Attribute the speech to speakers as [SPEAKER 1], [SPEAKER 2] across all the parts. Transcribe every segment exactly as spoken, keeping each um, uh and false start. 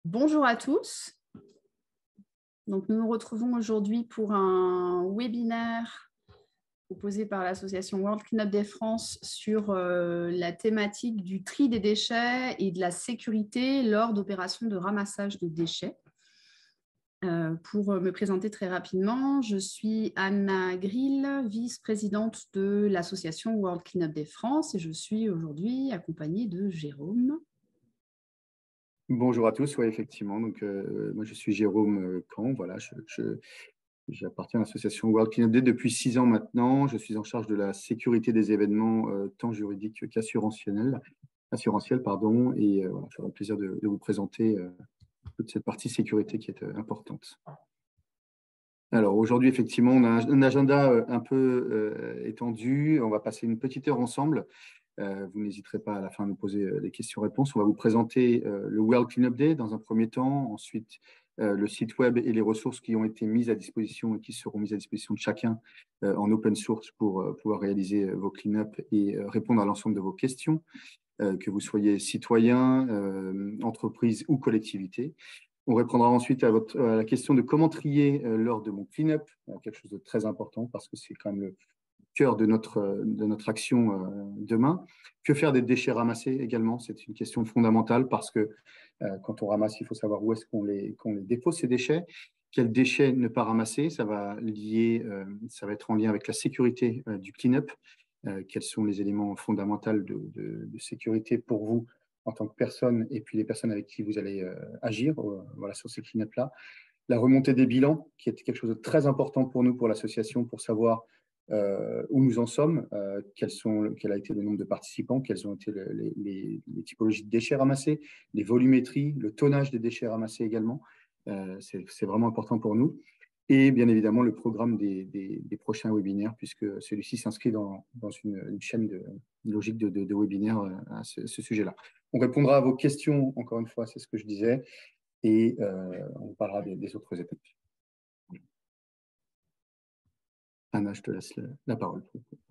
[SPEAKER 1] Bonjour à tous. Donc, nous nous retrouvons aujourd'hui pour un webinaire proposé par l'association World Cleanup Day France sur euh, la thématique du tri des déchets et de la sécurité lors d'opérations de ramassage de déchets. Euh, pour me présenter très rapidement, je suis Anna Grill, vice-présidente de l'association World Cleanup Day France et je suis aujourd'hui accompagnée de Jérôme.
[SPEAKER 2] Bonjour à tous, oui, effectivement. Donc, euh, moi, je suis Jérôme Camp. Voilà, je, je, j'appartiens à l'association World Cleanup Day depuis six ans maintenant. Je suis en charge de la sécurité des événements, euh, tant juridiques qu'assurantiels, assurantiels, pardon. Et euh, voilà, j'aurai le plaisir de, de vous présenter euh, toute cette partie sécurité qui est euh, importante. Alors, aujourd'hui, effectivement, on a un, un agenda euh, un peu euh, étendu. On va passer une petite heure ensemble. Euh, vous n'hésiterez pas à la fin de nous poser euh, des questions-réponses. On va vous présenter euh, le World Cleanup Day dans un premier temps, ensuite euh, le site web et les ressources qui ont été mises à disposition et qui seront mises à disposition de chacun euh, en open source pour euh, pouvoir réaliser euh, vos clean-up et euh, répondre à l'ensemble de vos questions, euh, que vous soyez citoyen, euh, entreprise ou collectivité. On répondra ensuite à, votre, à la question de comment trier euh, lors de mon clean-up, euh, quelque chose de très important parce que c'est quand même le cœur de notre, de notre action euh, demain. Que faire des déchets ramassés également? C'est une question fondamentale parce que euh, quand on ramasse, il faut savoir où est-ce qu'on les, qu'on les dépose, ces déchets. Quels déchets ne pas ramasser? Ça va, lier, euh, ça va être en lien avec la sécurité euh, du clean-up. Euh, quels sont les éléments fondamentaux de, de, de sécurité pour vous en tant que personne et puis les personnes avec qui vous allez euh, agir euh, voilà, sur ces clean-up-là. La remontée des bilans, qui est quelque chose de très important pour nous, pour l'association, pour savoir euh, où nous en sommes, euh, quels sont, quel a été le nombre de participants, quelles ont été le, les, les, les typologies de déchets ramassés, les volumétries, le tonnage des déchets ramassés également. Euh, c'est vraiment important pour nous. Et bien évidemment, le programme des, des, des prochains webinaires, puisque celui-ci s'inscrit dans, dans une, une chaîne de une logique de, de, de webinaires à ce, ce sujet-là. On répondra à vos questions, encore une fois, c'est ce que je disais, et euh, on parlera des, des autres étapes. Anna, je te laisse la, la parole.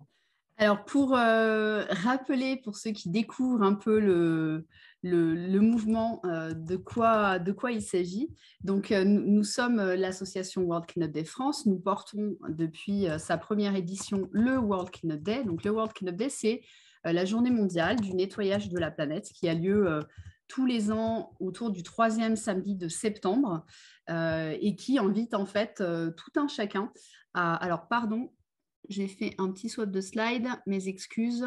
[SPEAKER 1] Alors, pour euh, rappeler, pour ceux qui découvrent un peu le, le, le mouvement, euh, de, quoi, de quoi il s'agit, donc euh, nous, nous sommes l'association World Cleanup Day France. Nous portons depuis euh, sa première édition le World Cleanup Day. Donc, le World Cleanup Day, c'est euh, la journée mondiale du nettoyage de la planète qui a lieu euh, tous les ans autour du troisième samedi de septembre euh, et qui invite en fait euh, tout un chacun à… Alors, pardon, j'ai fait un petit swap de slide, mes excuses,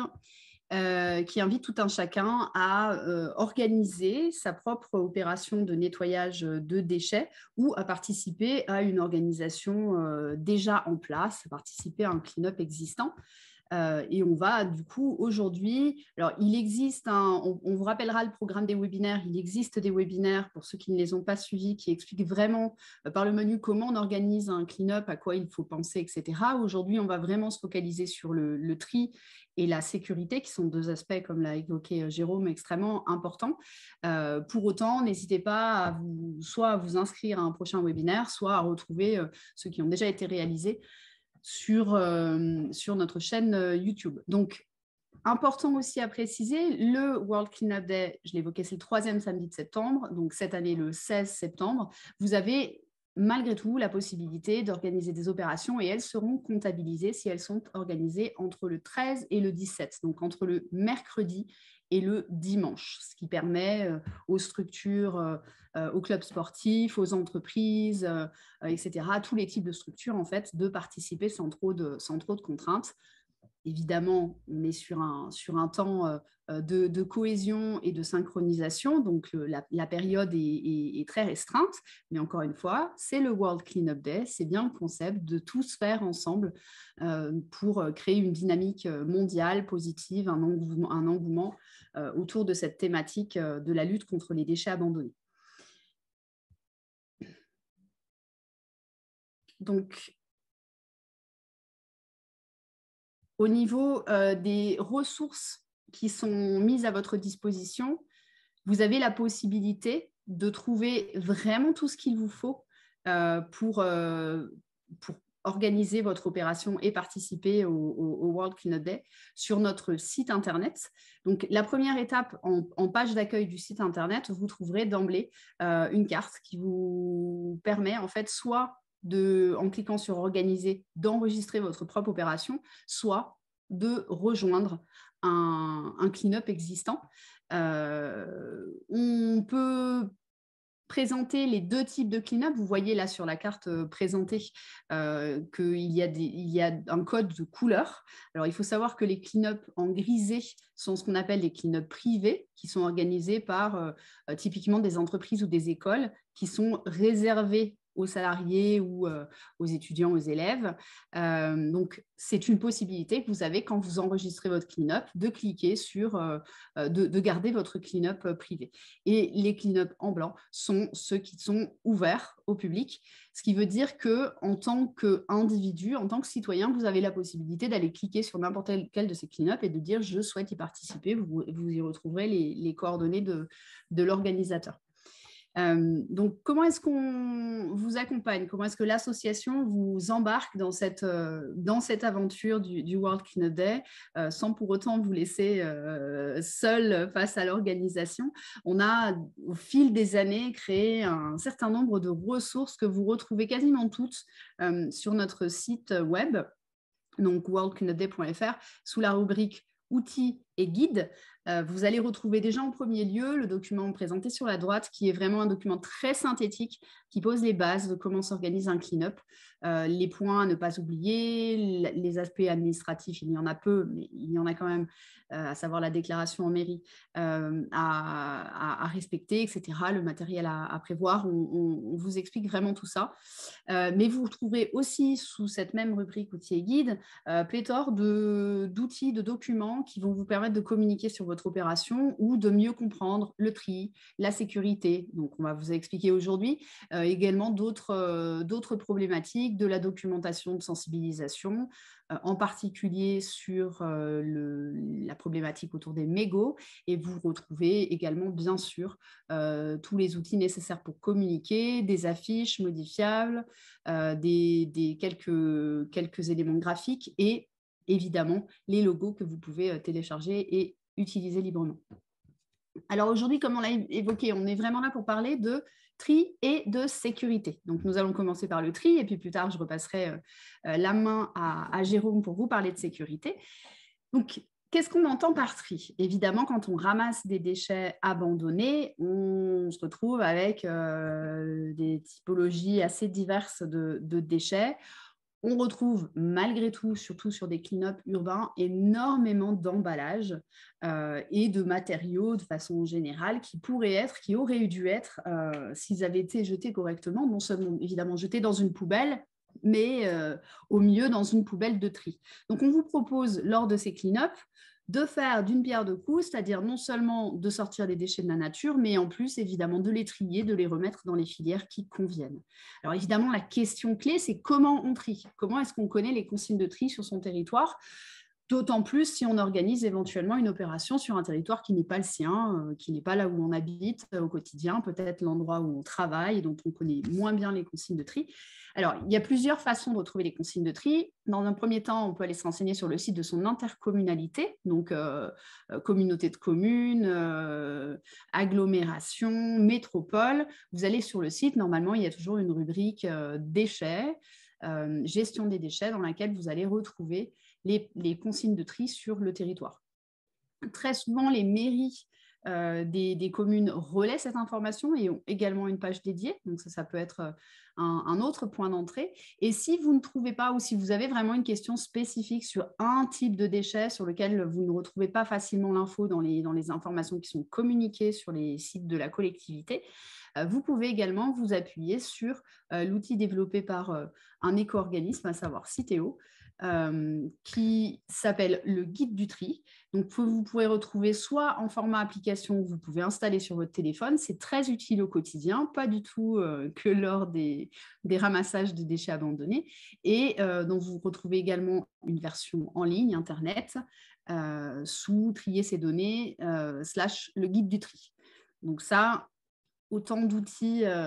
[SPEAKER 1] euh, qui invite tout un chacun à euh, organiser sa propre opération de nettoyage de déchets ou à participer à une organisation euh, déjà en place, à participer à un clean-up existant. Euh, et on va du coup aujourd'hui, alors il existe, un, on, on vous rappellera le programme des webinaires, il existe des webinaires pour ceux qui ne les ont pas suivis, qui expliquent vraiment euh, par le menu comment on organise un clean-up, à quoi il faut penser, et cetera. Aujourd'hui, on va vraiment se focaliser sur le, le tri et la sécurité, qui sont deux aspects, comme l'a évoqué Jérôme, extrêmement importants. Euh, pour autant, n'hésitez pas à vous, soit à vous inscrire à un prochain webinaire, soit à retrouver euh, ceux qui ont déjà été réalisés sur, euh, sur notre chaîne euh, YouTube. Donc, important aussi à préciser, le World Cleanup Day, je l'évoquais, c'est le troisième samedi de septembre, donc cette année le seize septembre. Vous avez malgré tout la possibilité d'organiser des opérations et elles seront comptabilisées si elles sont organisées entre le treize et le dix-sept, donc entre le mercredi et le dimanche, ce qui permet euh, aux structures, euh, euh, aux clubs sportifs, aux entreprises, euh, euh, et cetera, à tous les types de structures en fait, de participer sans trop de, sans trop de contraintes. Évidemment, on est sur un, sur un temps euh, de, de cohésion et de synchronisation, donc le, la, la période est, est, est très restreinte, mais encore une fois, c'est le World Cleanup Day, c'est bien le concept de tous faire ensemble euh, pour créer une dynamique mondiale positive, un engouement, un engouement euh, autour de cette thématique euh, de la lutte contre les déchets abandonnés. Donc, au niveau euh, des ressources qui sont mises à votre disposition, vous avez la possibilité de trouver vraiment tout ce qu'il vous faut euh, pour, euh, pour organiser votre opération et participer au, au, au World Cleanup Day sur notre site internet. Donc, la première étape, en, en page d'accueil du site internet, vous trouverez d'emblée euh, une carte qui vous permet en fait soit de, en cliquant sur organiser, d'enregistrer votre propre opération, soit de rejoindre un, un clean-up existant. Euh, on peut présenter les deux types de clean-up. Vous voyez là sur la carte euh, présentée euh, qu'il y a, des, il y a un code de couleur. Alors, il faut savoir que les clean-up en grisé sont ce qu'on appelle les clean-up privés, qui sont organisés par euh, euh, typiquement des entreprises ou des écoles, qui sont réservés aux salariés ou euh, aux étudiants, aux élèves. Euh, donc, c'est une possibilité que vous avez quand vous enregistrez votre clean-up de cliquer sur, euh, de, de garder votre clean-up privé. Et les clean-up en blanc sont ceux qui sont ouverts au public, ce qui veut dire qu'en tant qu'individu, en tant que citoyen, vous avez la possibilité d'aller cliquer sur n'importe quel de ces clean-up et de dire « je souhaite y participer ». Vous, vous y retrouverez les, les coordonnées de, de l'organisateur. Euh, donc, comment est-ce qu'on vous accompagne? Comment est-ce que l'association vous embarque dans cette, euh, dans cette aventure du, du World Cleanup Day euh, sans pour autant vous laisser euh, seul face à l'organisation? On a, au fil des années, créé un certain nombre de ressources que vous retrouvez quasiment toutes euh, sur notre site web, donc world cleanup day point f r, sous la rubrique outils et guides. Euh, vous allez retrouver déjà en premier lieu le document présenté sur la droite, qui est vraiment un document très synthétique, qui pose les bases de comment s'organise un clean-up, euh, les points à ne pas oublier, les aspects administratifs, il y en a peu, mais il y en a quand même, euh, à savoir la déclaration en mairie euh, à, à, à respecter, et cetera, le matériel à, à prévoir, on, on, on vous explique vraiment tout ça. Euh, mais vous retrouverez aussi sous cette même rubrique outils et guides, euh, pléthore de, d'outils, de documents qui vont vous permettre de communiquer sur votre opération ou de mieux comprendre le tri, la sécurité. Donc, on va vous expliquer aujourd'hui euh, également d'autres, euh, d'autres problématiques, de la documentation de sensibilisation, euh, en particulier sur euh, le, la problématique autour des mégots. Et vous retrouvez également, bien sûr, euh, tous les outils nécessaires pour communiquer, des affiches modifiables, euh, des, des quelques, quelques éléments graphiques et évidemment les logos que vous pouvez télécharger et utiliser librement. Alors aujourd'hui, comme on l'a évoqué, on est vraiment là pour parler de tri et de sécurité. Donc nous allons commencer par le tri et puis plus tard, je repasserai euh, la main à, à Jérôme pour vous parler de sécurité. Donc, qu'est-ce qu'on entend par tri? Évidemment, quand on ramasse des déchets abandonnés, on se retrouve avec euh, des typologies assez diverses de, de déchets. On retrouve malgré tout, surtout sur des clean-up urbains, énormément d'emballages euh, et de matériaux de façon générale qui pourraient être, qui auraient dû être, euh, s'ils avaient été jetés correctement, non seulement évidemment jetés dans une poubelle, mais euh, au mieux dans une poubelle de tri. Donc on vous propose lors de ces clean-up de faire d'une pierre deux coups, c'est-à-dire non seulement de sortir les déchets de la nature, mais en plus, évidemment, de les trier, de les remettre dans les filières qui conviennent. Alors, évidemment, la question clé, c'est comment on trie? Comment est-ce qu'on connaît les consignes de tri sur son territoire? D'autant plus si on organise éventuellement une opération sur un territoire qui n'est pas le sien, euh, qui n'est pas là où on habite euh, au quotidien, peut-être l'endroit où on travaille, dont on connaît moins bien les consignes de tri. Alors, il y a plusieurs façons de retrouver les consignes de tri. Dans un premier temps, on peut aller se renseigner sur le site de son intercommunalité, donc euh, euh, communauté de communes, euh, agglomération, métropole. Vous allez sur le site, normalement, il y a toujours une rubrique euh, déchets, euh, gestion des déchets, dans laquelle vous allez retrouver les, les consignes de tri sur le territoire. Très souvent, les mairies euh, des, des communes relaient cette information et ont également une page dédiée. Donc ça, ça peut être un, un autre point d'entrée. Et si vous ne trouvez pas ou si vous avez vraiment une question spécifique sur un type de déchet sur lequel vous ne retrouvez pas facilement l'info dans les, dans les informations qui sont communiquées sur les sites de la collectivité, euh, vous pouvez également vous appuyer sur euh, l'outil développé par euh, un éco-organisme, à savoir Citeo, Euh, qui s'appelle le guide du tri. Donc, vous pourrez retrouver soit en format application que vous pouvez installer sur votre téléphone. C'est très utile au quotidien, pas du tout euh, que lors des, des ramassages de déchets abandonnés. Et euh, donc, vous retrouvez également une version en ligne, Internet, euh, sous trier ces données, euh, slash le guide du tri. Donc ça, autant d'outils euh,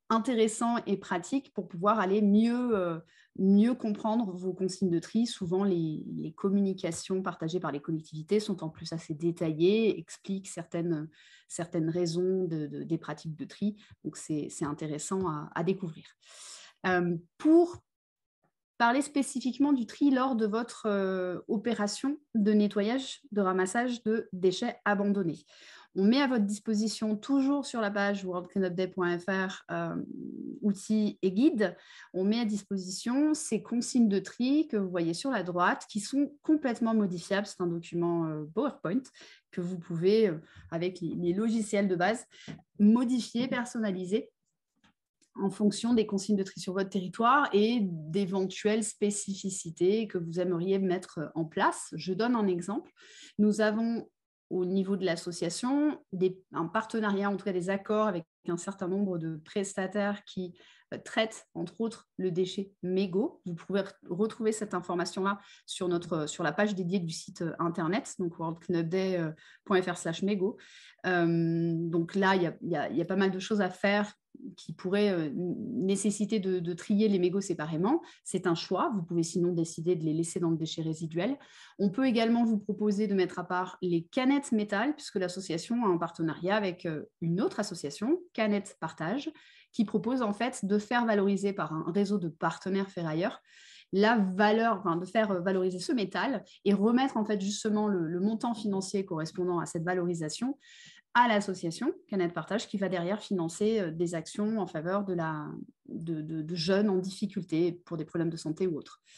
[SPEAKER 1] intéressant et pratique pour pouvoir aller mieux, euh, mieux comprendre vos consignes de tri. Souvent, les, les communications partagées par les collectivités sont en plus assez détaillées, expliquent certaines, certaines raisons de, de, des pratiques de tri. Donc, c'est intéressant à, à découvrir. Euh, pour parler spécifiquement du tri lors de votre euh, opération de nettoyage, de ramassage de déchets abandonnés. On met à votre disposition, toujours sur la page world cleanup day point f r, euh, outils et guides, on met à disposition ces consignes de tri que vous voyez sur la droite, qui sont complètement modifiables. C'est un document euh, PowerPoint que vous pouvez, euh, avec les, les logiciels de base, modifier, personnaliser en fonction des consignes de tri sur votre territoire et d'éventuelles spécificités que vous aimeriez mettre en place. Je donne un exemple. Nous avons au niveau de l'association un partenariat, en tout cas des accords avec un certain nombre de prestataires qui euh, traitent entre autres le déchet mégot. Vous pouvez retrouver cette information-là sur, notre, sur la page dédiée du site internet, donc world cleanup day point f r slash mégot. Euh, donc là, il y a, y a, y a pas mal de choses à faire qui pourrait euh, nécessiter de, de trier les mégots séparément. C'est un choix. Vous pouvez sinon décider de les laisser dans le déchet résiduel. On peut également vous proposer de mettre à part les canettes métal, puisque l'association a un partenariat avec euh, une autre association, Canettes Partage, qui propose en fait de faire valoriser par un réseau de partenaires ferrailleurs la valeur, enfin, de faire valoriser ce métal et remettre en fait justement le, le montant financier correspondant à cette valorisation à l'association Canettes Partage, qui va derrière financer des actions en faveur de, la, de, de, de jeunes en difficulté pour des problèmes de santé ou autres,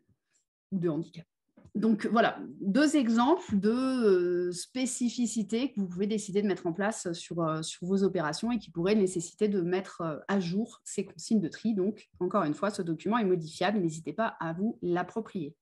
[SPEAKER 1] ou de handicap. Donc voilà, deux exemples de euh, spécificités que vous pouvez décider de mettre en place sur, euh, sur vos opérations et qui pourraient nécessiter de mettre euh, à jour ces consignes de tri. Donc, encore une fois, ce document est modifiable, n'hésitez pas à vous l'approprier.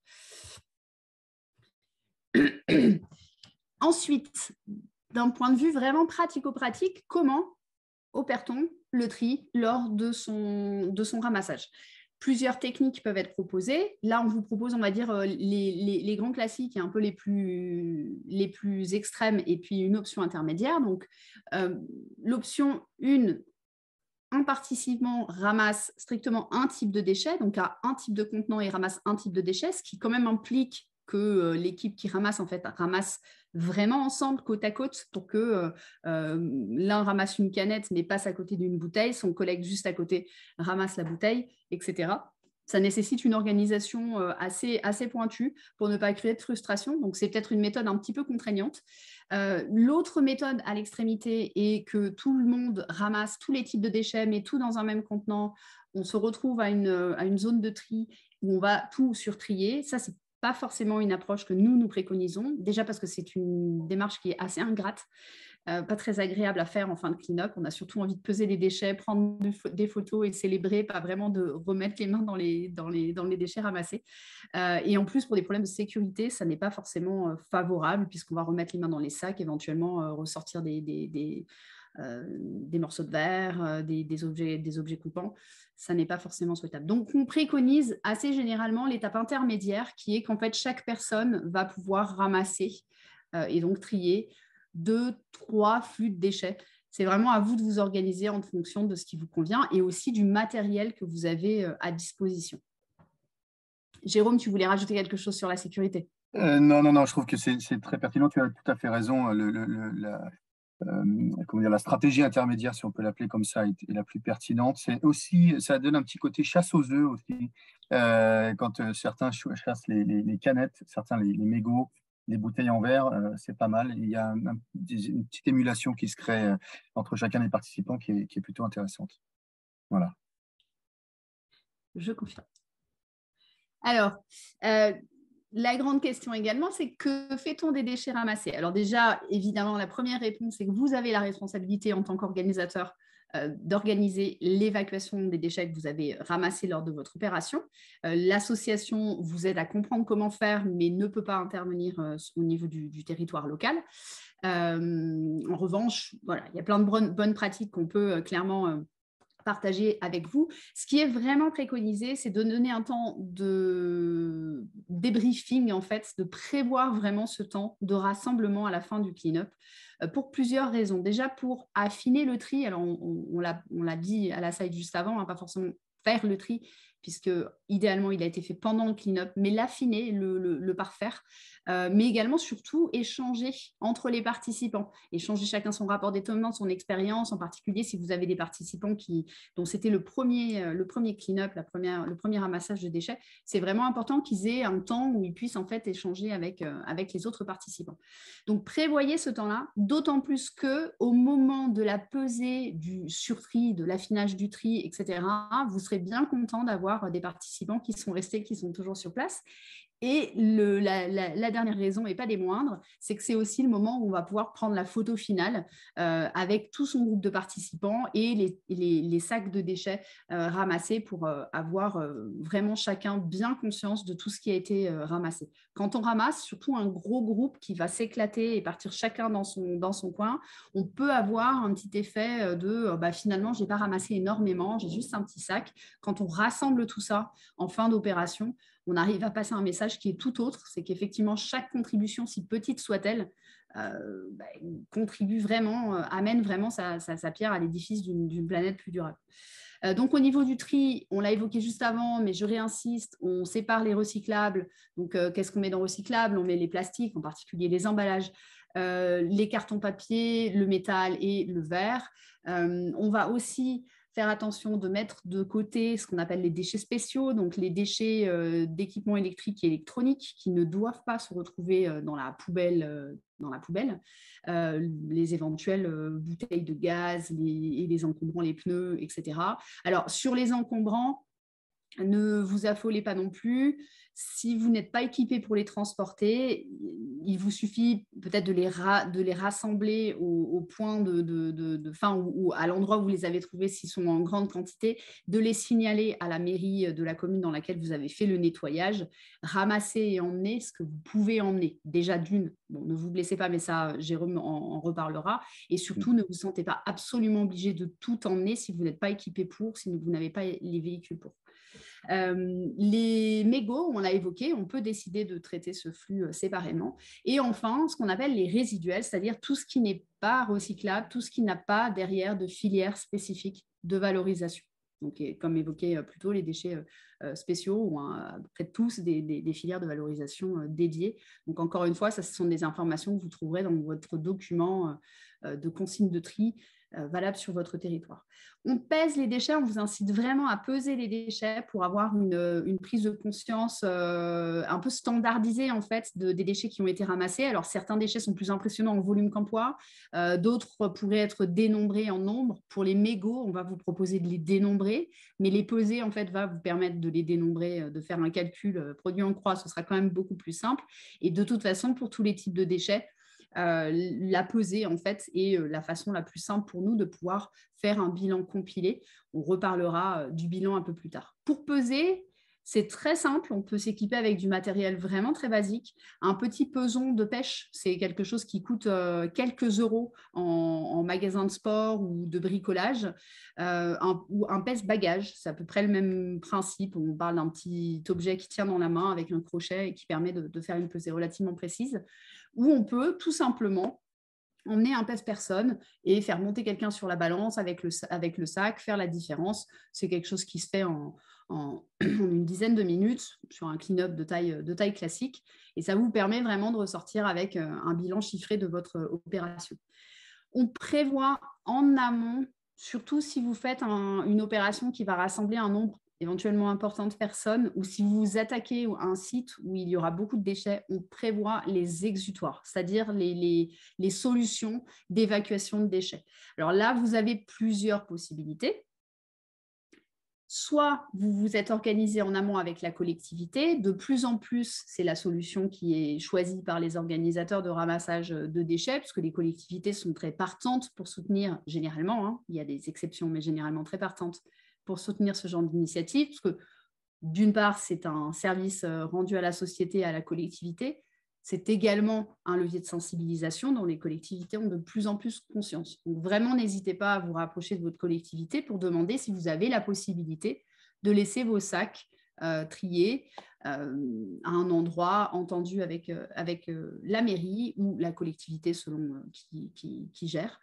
[SPEAKER 1] Ensuite, d'un point de vue vraiment pratico-pratique, comment opère-t-on le tri lors de son, de son ramassage? Plusieurs techniques peuvent être proposées. Là, on vous propose, on va dire, les, les, les grands classiques et un peu les plus, les plus extrêmes, et puis une option intermédiaire. Donc, euh, l'option un, un participant ramasse strictement un type de déchet, donc à un type de contenant et ramasse un type de déchet, ce qui quand même implique que euh, l'équipe qui ramasse, en fait, ramasse vraiment ensemble, côte à côte, pour que euh, l'un ramasse une canette mais passe à côté d'une bouteille, son collègue juste à côté ramasse la bouteille, et cetera. Ça nécessite une organisation euh, assez, assez pointue pour ne pas créer de frustration. Donc, c'est peut-être une méthode un petit peu contraignante. Euh, L'autre méthode à l'extrémité est que tout le monde ramasse tous les types de déchets, mais tout dans un même contenant. On se retrouve à une, à une zone de tri où on va tout surtrier. Ça, c'est pas forcément une approche que nous, nous préconisons, déjà parce que c'est une démarche qui est assez ingrate, euh, pas très agréable à faire en fin de clean-up. On a surtout envie de peser les déchets, prendre des photos et célébrer, pas vraiment de remettre les mains dans les, dans les, dans les déchets ramassés. Euh, et en plus, pour des problèmes de sécurité, ça n'est pas forcément euh, favorable, puisqu'on va remettre les mains dans les sacs, éventuellement euh, ressortir des... des, des Euh, des morceaux de verre, euh, des, des, objets, des objets coupants, ça n'est pas forcément souhaitable. Donc, on préconise assez généralement l'étape intermédiaire qui est qu'en fait, chaque personne va pouvoir ramasser euh, et donc trier deux, trois flux de déchets. C'est vraiment à vous de vous organiser en fonction de ce qui vous convient et aussi du matériel que vous avez euh, à disposition. Jérôme, tu voulais rajouter quelque chose sur la sécurité?
[SPEAKER 2] euh, Non, non, non, je trouve que c'est très pertinent. Tu as tout à fait raison. Le, le, le, la... Euh, comment dire, la stratégie intermédiaire, si on peut l'appeler comme ça, est, est la plus pertinente. C'est aussi, ça donne un petit côté chasse aux œufs aussi. Euh, quand euh, certains chassent les, les, les canettes, certains les, les mégots, les bouteilles en verre, euh, c'est pas mal. Il y a un, un, une petite émulation qui se crée euh, entre chacun des participants qui est, qui est plutôt intéressante. Voilà.
[SPEAKER 1] Je confirme. Alors, euh, la grande question également, c'est que fait-on des déchets ramassés? Alors déjà, évidemment, la première réponse, c'est que vous avez la responsabilité en tant qu'organisateur euh, d'organiser l'évacuation des déchets que vous avez ramassés lors de votre opération. Euh, L'association vous aide à comprendre comment faire, mais ne peut pas intervenir euh, au niveau du, du territoire local. Euh, en revanche, voilà, il y a plein de bonnes, bonnes pratiques qu'on peut euh, clairement... Euh, partager avec vous. Ce qui est vraiment préconisé, c'est de donner un temps de débriefing, en fait, de prévoir vraiment ce temps de rassemblement à la fin du clean-up euh, pour plusieurs raisons. Déjà, pour affiner le tri, alors on, on, on l'a, on l'a dit à la slide juste avant, hein, pas forcément faire le tri, puisque idéalement, il a été fait pendant le clean-up, mais l'affiner, le, le, le parfaire, euh, mais également, surtout, échanger entre les participants, échanger chacun son rapport d'étonnement, son expérience, en particulier si vous avez des participants qui, dont c'était le premier, le premier clean-up, la première, le premier ramassage de déchets, c'est vraiment important qu'ils aient un temps où ils puissent en fait échanger avec, euh, avec les autres participants. Donc, prévoyez ce temps-là, d'autant plus qu'au moment de la pesée du surtri, de l'affinage du tri, et cetera, vous serez bien content d'avoir des participants qui sont restés, qui sont toujours sur place. Et le, la, la, la dernière raison, et pas des moindres, c'est que c'est aussi le moment où on va pouvoir prendre la photo finale euh, avec tout son groupe de participants et les, les, les sacs de déchets euh, ramassés pour euh, avoir euh, vraiment chacun bien conscience de tout ce qui a été euh, ramassé. Quand on ramasse, surtout un gros groupe qui va s'éclater et partir chacun dans son, dans son coin, on peut avoir un petit effet de euh, bah, finalement, je n'ai pas ramassé énormément, j'ai juste un petit sac. Quand on rassemble tout ça en fin d'opération, on arrive à passer un message qui est tout autre, c'est qu'effectivement, chaque contribution, si petite soit-elle, euh, bah, contribue vraiment, euh, amène vraiment sa, sa, sa pierre à l'édifice d'une, d'une planète plus durable. Euh, donc, au niveau du tri, on l'a évoqué juste avant, mais je réinsiste, on sépare les recyclables. Donc, euh, qu'est-ce qu'on met dans recyclable? On met les plastiques, en particulier les emballages, euh, les cartons papier, le métal et le verre. Euh, on va aussi faire attention de mettre de côté ce qu'on appelle les déchets spéciaux, donc les déchets euh, d'équipements électriques et électroniques qui ne doivent pas se retrouver euh, dans la poubelle, euh, dans la poubelle. Euh, les éventuelles euh, bouteilles de gaz les, et les encombrants, les pneus, et cetera. Alors, sur les encombrants, ne vous affolez pas non plus. Si vous n'êtes pas équipé pour les transporter, il vous suffit peut-être de les, ra- de les rassembler au, au point de, de, de, de fin ou, ou à l'endroit où vous les avez trouvés s'ils sont en grande quantité, de les signaler à la mairie de la commune dans laquelle vous avez fait le nettoyage, ramasser et emmener ce que vous pouvez emmener. Déjà d'une, bon, ne vous blessez pas, mais ça, Jérôme en, en reparlera. Et surtout, ne vous sentez pas absolument obligé de tout emmener si vous n'êtes pas équipé pour, si vous n'avez pas les véhicules pour. Euh, les mégots, on l'a évoqué, on peut décider de traiter ce flux euh, séparément. Et enfin, ce qu'on appelle les résiduels, c'est-à-dire tout ce qui n'est pas recyclable, tout ce qui n'a pas derrière de filière spécifique de valorisation. Donc, comme évoqué plus tôt, les déchets euh, spéciaux ont à peu près tous des, des, des filières de valorisation euh, dédiées. Donc, encore une fois, ça, ce sont des informations que vous trouverez dans votre document euh, de consigne de tri euh, valable sur votre territoire. On pèse les déchets, on vous incite vraiment à peser les déchets pour avoir une, une prise de conscience euh, un peu standardisée en fait de, des déchets qui ont été ramassés. Alors certains déchets sont plus impressionnants en volume qu'en poids, euh, d'autres pourraient être dénombrés en nombre. Pour les mégots, on va vous proposer de les dénombrer, mais les peser en fait va vous permettre de les dénombrer, de faire un calcul euh, produit en croix, ce sera quand même beaucoup plus simple. Et de toute façon, pour tous les types de déchets, Euh, la peser en fait est euh, la façon la plus simple pour nous de pouvoir faire un bilan compilé. On reparlera euh, du bilan un peu plus tard. Pour peser, c'est très simple, on peut s'équiper avec du matériel vraiment très basique. Un petit peson de pêche, c'est quelque chose qui coûte euh, quelques euros en, en magasin de sport ou de bricolage, euh, un, ou un pèse-bagage, c'est à peu près le même principe. On parle d'un petit objet qui tient dans la main avec un crochet et qui permet de, de faire une pesée relativement précise, où on peut tout simplement emmener un pèse-personne et faire monter quelqu'un sur la balance avec le, avec le sac, faire la différence. C'est quelque chose qui se fait en, en, en une dizaine de minutes sur un clean-up de taille, de taille classique. Et ça vous permet vraiment de ressortir avec un bilan chiffré de votre opération. On prévoit en amont, surtout si vous faites un, une opération qui va rassembler un nombre éventuellement important de personnes, ou si vous vous attaquez à un site où il y aura beaucoup de déchets, on prévoit les exutoires, c'est-à-dire les, les, les solutions d'évacuation de déchets. Alors là, vous avez plusieurs possibilités. Soit vous vous êtes organisé en amont avec la collectivité, de plus en plus, c'est la solution qui est choisie par les organisateurs de ramassage de déchets, puisque les collectivités sont très partantes pour soutenir, généralement, hein, il y a des exceptions, mais généralement très partantes, pour soutenir ce genre d'initiative, parce que d'une part, c'est un service rendu à la société, à la collectivité, c'est également un levier de sensibilisation dont les collectivités ont de plus en plus conscience. Donc vraiment, n'hésitez pas à vous rapprocher de votre collectivité pour demander si vous avez la possibilité de laisser vos sacs euh, triés euh, à un endroit entendu avec, euh, avec euh, la mairie ou la collectivité selon euh, qui, qui, qui gère.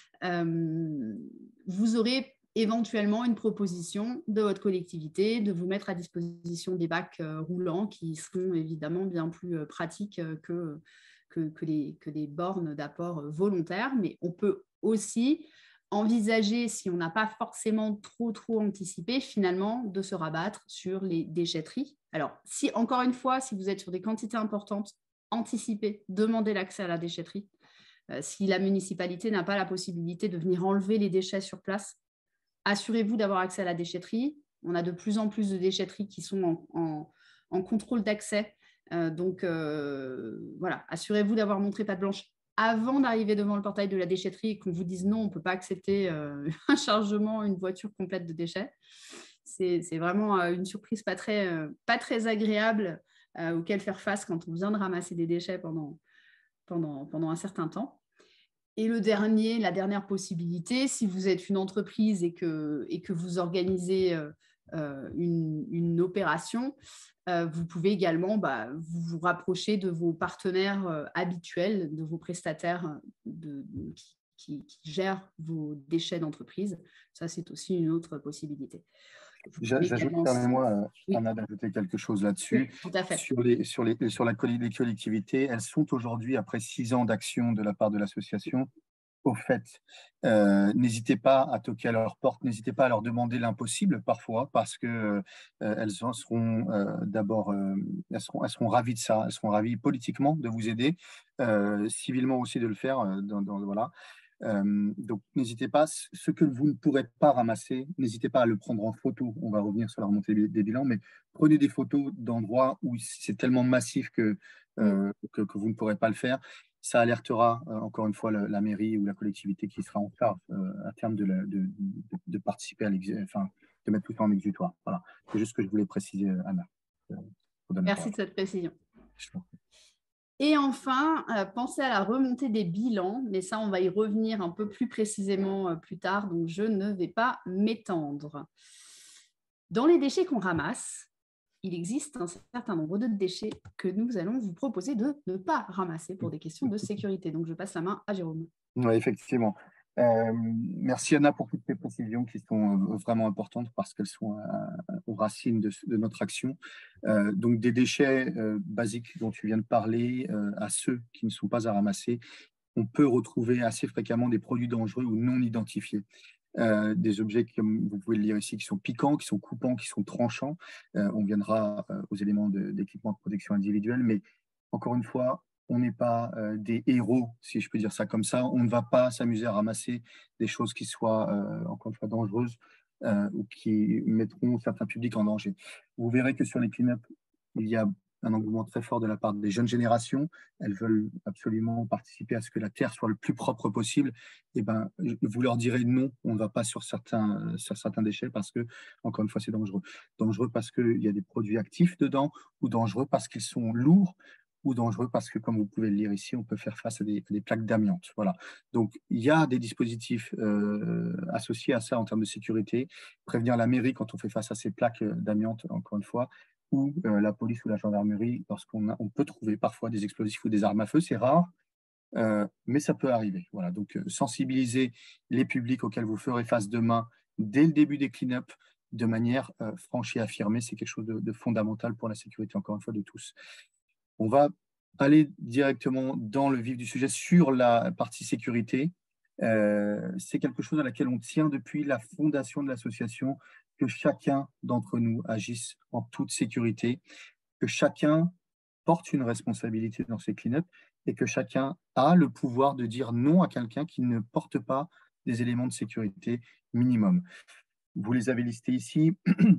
[SPEAKER 1] Euh, vous aurez éventuellement une proposition de votre collectivité de vous mettre à disposition des bacs euh, roulants qui seront évidemment bien plus euh, pratiques euh, que, que, que, les, que les bornes d'apport volontaires, mais on peut aussi envisager, si on n'a pas forcément trop, trop anticipé, finalement, de se rabattre sur les déchetteries. Alors, si, encore une fois, si vous êtes sur des quantités importantes, anticipez, demandez l'accès à la déchetterie. Euh, si la municipalité n'a pas la possibilité de venir enlever les déchets sur place, assurez-vous d'avoir accès à la déchetterie. On a de plus en plus de déchetteries qui sont en, en, en contrôle d'accès. Euh, donc, euh, voilà, assurez-vous d'avoir montré patte blanche avant d'arriver devant le portail de la déchetterie et qu'on vous dise non, on ne peut pas accepter euh, un chargement, une voiture complète de déchets. C'est, c'est vraiment euh, une surprise pas très, euh, pas très agréable euh, auquel faire face quand on vient de ramasser des déchets pendant, pendant, pendant un certain temps. Et le dernier, la dernière possibilité, si vous êtes une entreprise et que, et que vous organisez euh, une, une opération, euh, vous pouvez également bah, vous, vous rapprocher de vos partenaires euh, habituels, de vos prestataires de, de, qui, qui, qui gèrent vos déchets d'entreprise. Ça, c'est aussi une autre possibilité.
[SPEAKER 2] J'ajoute, permets-moi,
[SPEAKER 1] oui.
[SPEAKER 2] Anna, d'ajouter quelque chose là-dessus.
[SPEAKER 1] Oui, tout à fait.
[SPEAKER 2] Sur, les, sur, les, sur la, les collectivités, elles sont aujourd'hui, après six ans d'action de la part de l'association, au fait. Euh, n'hésitez pas à toquer à leur porte, n'hésitez pas à leur demander l'impossible parfois, parce que euh, elles en seront euh, d'abord, euh, elles, seront, elles seront ravies de ça, elles seront ravies politiquement de vous aider, euh, civilement aussi de le faire. Euh, dans, dans, voilà. Euh, donc, n'hésitez pas. Ce que vous ne pourrez pas ramasser, n'hésitez pas à le prendre en photo. On va revenir sur la remontée des bilans, mais prenez des photos d'endroits où c'est tellement massif que, euh, que, que vous ne pourrez pas le faire. Ça alertera euh, encore une fois la, la mairie ou la collectivité qui sera en charge euh, à terme de, la, de, de, de participer à l'exécution, enfin, de mettre tout ça en exécutoire. Voilà. C'est juste ce que je voulais préciser, Anna. Euh,
[SPEAKER 1] Merci de cette précision. Et enfin, euh, pensez à la remontée des bilans, mais ça, on va y revenir un peu plus précisément euh, plus tard, donc je ne vais pas m'étendre. Dans les déchets qu'on ramasse, il existe un certain nombre de déchets que nous allons vous proposer de ne pas ramasser pour des questions de sécurité. Donc, je passe la main à Jérôme.
[SPEAKER 2] Oui, effectivement. Euh, merci Anna pour toutes ces précisions qui sont vraiment importantes parce qu'elles sont à, aux racines de, de notre action. Euh, donc des déchets euh, basiques dont tu viens de parler euh, à ceux qui ne sont pas à ramasser, on peut retrouver assez fréquemment des produits dangereux ou non identifiés. Euh, des objets, comme vous pouvez le lire ici, qui sont piquants, qui sont coupants, qui sont tranchants. Euh, on viendra euh, aux éléments d'équipement de, de protection individuelle, mais encore une fois, on n'est pas euh, des héros, si je peux dire ça comme ça. On ne va pas s'amuser à ramasser des choses qui soient, euh, encore une fois, dangereuses euh, ou qui mettront certains publics en danger. Vous verrez que sur les clean-up, il y a un engouement très fort de la part des jeunes générations. Elles veulent absolument participer à ce que la Terre soit le plus propre possible. Et ben, vous leur direz non, on ne va pas sur certains, sur certains déchets parce que, encore une fois, c'est dangereux. Dangereux parce qu'il y a des produits actifs dedans ou dangereux parce qu'ils sont lourds ou dangereux parce que, comme vous pouvez le lire ici, on peut faire face à des, à des plaques d'amiante. Voilà. Donc, il y a des dispositifs euh, associés à ça en termes de sécurité. Prévenir la mairie quand on fait face à ces plaques d'amiante, encore une fois, ou euh, la police ou la gendarmerie lorsqu'on a, on peut trouver parfois des explosifs ou des armes à feu. C'est rare, euh, mais ça peut arriver. Voilà. Donc, euh, sensibiliser les publics auxquels vous ferez face demain dès le début des clean-up de manière euh, franche et affirmée, c'est quelque chose de, de fondamental pour la sécurité, encore une fois, de tous. On va aller directement dans le vif du sujet sur la partie sécurité. Euh, c'est quelque chose à laquelle on tient depuis la fondation de l'association, que chacun d'entre nous agisse en toute sécurité, que chacun porte une responsabilité dans ces clean-up et que chacun a le pouvoir de dire non à quelqu'un qui ne porte pas des éléments de sécurité minimum. Vous les avez listés ici,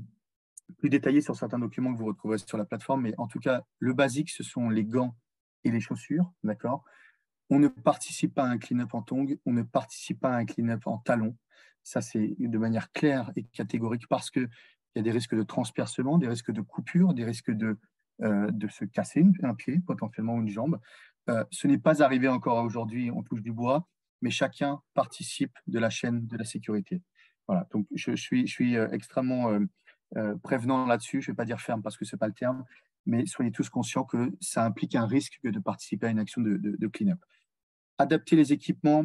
[SPEAKER 2] plus détaillés sur certains documents que vous retrouverez sur la plateforme, mais en tout cas, le basique, ce sont les gants et les chaussures, d'accord ? On ne participe pas à un clean-up en tongs, on ne participe pas à un clean-up en talons. Ça, c'est de manière claire et catégorique parce qu'il y a des risques de transpercement, des risques de coupure, des risques de, euh, de se casser un pied, potentiellement une jambe. Euh, ce n'est pas arrivé encore aujourd'hui, on touche du bois, mais chacun participe de la chaîne de la sécurité. Voilà, donc je, je suis, je suis extrêmement euh, euh, prévenant là-dessus. Je ne vais pas dire ferme parce que ce n'est pas le terme, mais soyez tous conscients que ça implique un risque que de participer à une action de, de, de clean-up. Adapter les équipements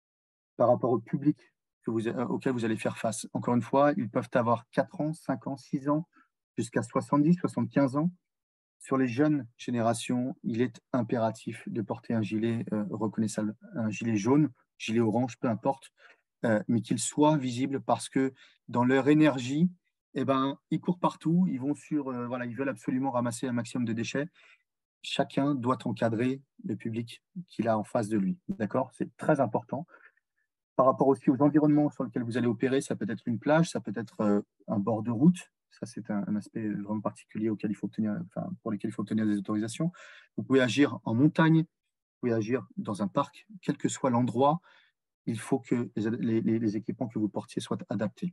[SPEAKER 2] par rapport au public que vous, euh, auquel vous allez faire face. Encore une fois, ils peuvent avoir quatre ans, cinq ans, six ans, jusqu'à soixante-dix, soixante-quinze ans. Sur les jeunes générations, il est impératif de porter un gilet euh, reconnaissable, un gilet jaune, gilet orange, peu importe, euh, mais qu'il soit visible parce que dans leur énergie, eh ben, ils courent partout, ils vont sur, euh, voilà, ils veulent absolument ramasser un maximum de déchets. Chacun doit encadrer le public qu'il a en face de lui. D'accord? C'est très important. Par rapport aussi aux environnements sur lesquels vous allez opérer, ça peut être une plage, ça peut être euh, un bord de route. Ça, c'est un, un aspect vraiment particulier auquel il faut obtenir, enfin, pour lequel il faut obtenir des autorisations. Vous pouvez agir en montagne, vous pouvez agir dans un parc, quel que soit l'endroit, il faut que les, les, les équipements que vous portiez soient adaptés.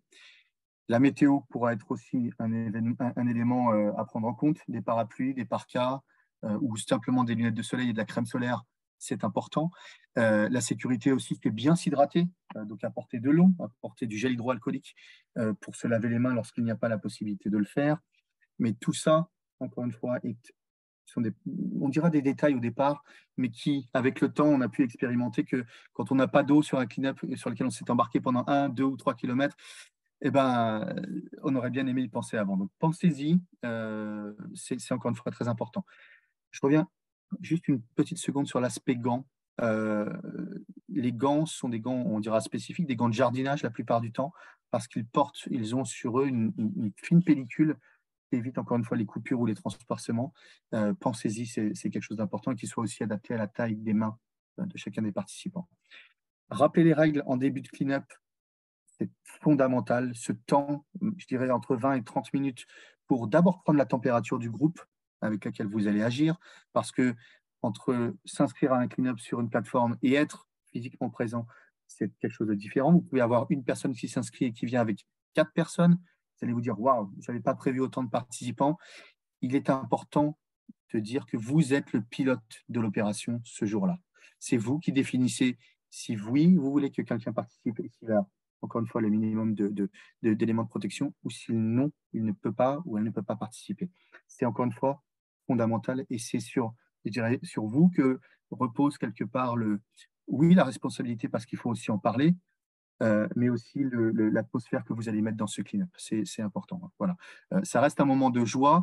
[SPEAKER 2] La météo pourra être aussi un, événement, un, un élément euh, à prendre en compte. Des parapluies, des parkas euh, ou simplement des lunettes de soleil et de la crème solaire, c'est important. Euh, la sécurité aussi, c'est bien s'hydrater, euh, donc apporter de l'eau, apporter du gel hydroalcoolique euh, pour se laver les mains lorsqu'il n'y a pas la possibilité de le faire. Mais tout ça, encore une fois, est, sont des, on dira des détails au départ, mais qui, avec le temps, on a pu expérimenter que quand on n'a pas d'eau sur un clean-up sur lequel on s'est embarqué pendant un, deux ou trois kilomètres, eh ben, on aurait bien aimé y penser avant. Donc, pensez-y, euh, c'est encore une fois très important. Je reviens juste une petite seconde sur l'aspect gants. Euh, les gants sont des gants, on dira spécifiques, des gants de jardinage la plupart du temps, parce qu'ils portent, ils ont sur eux une, une, une fine pellicule qui évite encore une fois les coupures ou les transpercements. Euh, pensez-y, c'est quelque chose d'important et qui soit aussi adapté à la taille des mains euh, de chacun des participants. Rappelez les règles en début de clean-up. C'est fondamental, ce temps, je dirais entre vingt et trente minutes, pour d'abord prendre la température du groupe avec lequel vous allez agir, parce que entre s'inscrire à un clean-up sur une plateforme et être physiquement présent, c'est quelque chose de différent. Vous pouvez avoir une personne qui s'inscrit et qui vient avec quatre personnes. Vous allez vous dire, waouh, je n'avais pas prévu autant de participants. Il est important de dire que vous êtes le pilote de l'opération ce jour-là. C'est vous qui définissez si oui, vous voulez que quelqu'un participe et qu'il a encore une fois le minimum de, de, de, d'éléments de protection, ou si non, il ne peut pas ou elle ne peut pas participer. C'est encore une fois fondamental et c'est sur, je dirais, sur vous que repose quelque part le, oui, la responsabilité parce qu'il faut aussi en parler, euh, mais aussi l'atmosphère que vous allez mettre dans ce clean-up. C'est important. Voilà. Euh, ça reste un moment de joie.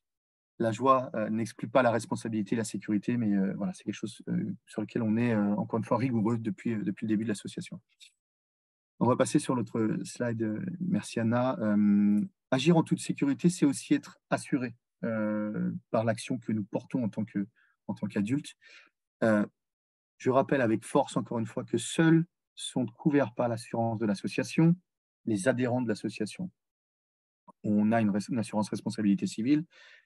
[SPEAKER 2] La joie euh, n'exclut pas la responsabilité et la sécurité, mais euh, voilà, c'est quelque chose euh, sur lequel on est, euh, encore une fois, rigoureux depuis, euh, depuis le début de l'association. On va passer sur l'autre slide. Euh, merci Anna. Euh, agir en toute sécurité, c'est aussi être assuré euh, par l'action que nous portons en tant que, en tant qu'adultes. Euh, je rappelle avec force, encore une fois, que seuls sont couverts par l'assurance de l'association les adhérents de l'association. On a une, une assurance responsabilité civile.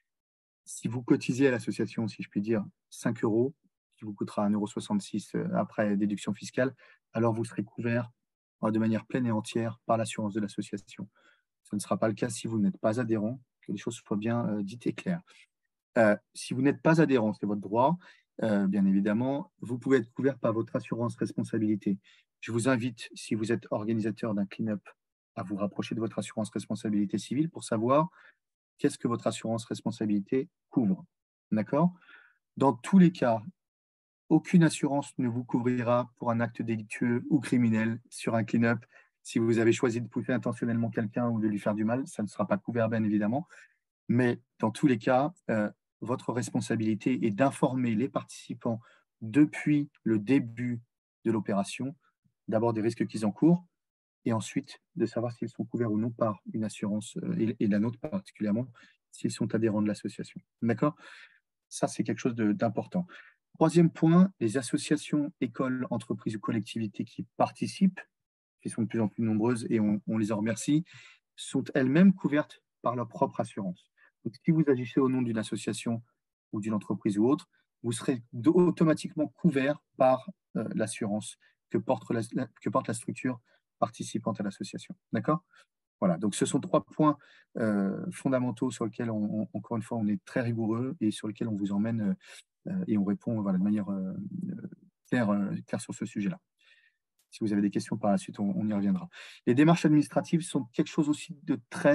[SPEAKER 2] Si vous cotisez à l'association, si je puis dire, cinq euros, qui vous coûtera un euro soixante-six après déduction fiscale, alors vous serez couvert de manière pleine et entière par l'assurance de l'association. Ce ne sera pas le cas si vous n'êtes pas adhérent, que les choses soient bien euh, dites et claires. Euh, si vous n'êtes pas adhérent, c'est votre droit, euh, bien évidemment, vous pouvez être couvert par votre assurance responsabilité. Je vous invite, si vous êtes organisateur d'un clean-up, à vous rapprocher de votre assurance responsabilité civile pour savoir qu'est-ce que votre assurance responsabilité couvre. D'accord? Dans tous les cas, aucune assurance ne vous couvrira pour un acte délictueux ou criminel sur un clean-up. Si vous avez choisi de pousser intentionnellement quelqu'un ou de lui faire du mal, ça ne sera pas couvert, bien évidemment. Mais dans tous les cas, euh, votre responsabilité est d'informer les participants depuis le début de l'opération, d'abord des risques qu'ils encourent, et ensuite de savoir s'ils sont couverts ou non par une assurance, euh, et, et la nôtre particulièrement, s'ils sont adhérents de l'association. D'accord? Ça, c'est quelque chose d'important. Troisième point, les associations, écoles, entreprises ou collectivités qui participent, qui sont de plus en plus nombreuses et on, on les en remercie, sont elles-mêmes couvertes par leur propre assurance. Donc, si vous agissez au nom d'une association ou d'une entreprise ou autre, vous serez automatiquement couvert par euh, l'assurance que porte la, que porte la structure participante à l'association. D'accord? Voilà, donc ce sont trois points euh, fondamentaux sur lesquels, on, on, encore une fois, on est très rigoureux et sur lesquels on vous emmène euh, et on répond voilà, de manière euh, claire, euh, claire sur ce sujet-là. Si vous avez des questions par la suite, on, on y reviendra. Les démarches administratives sont quelque chose aussi de très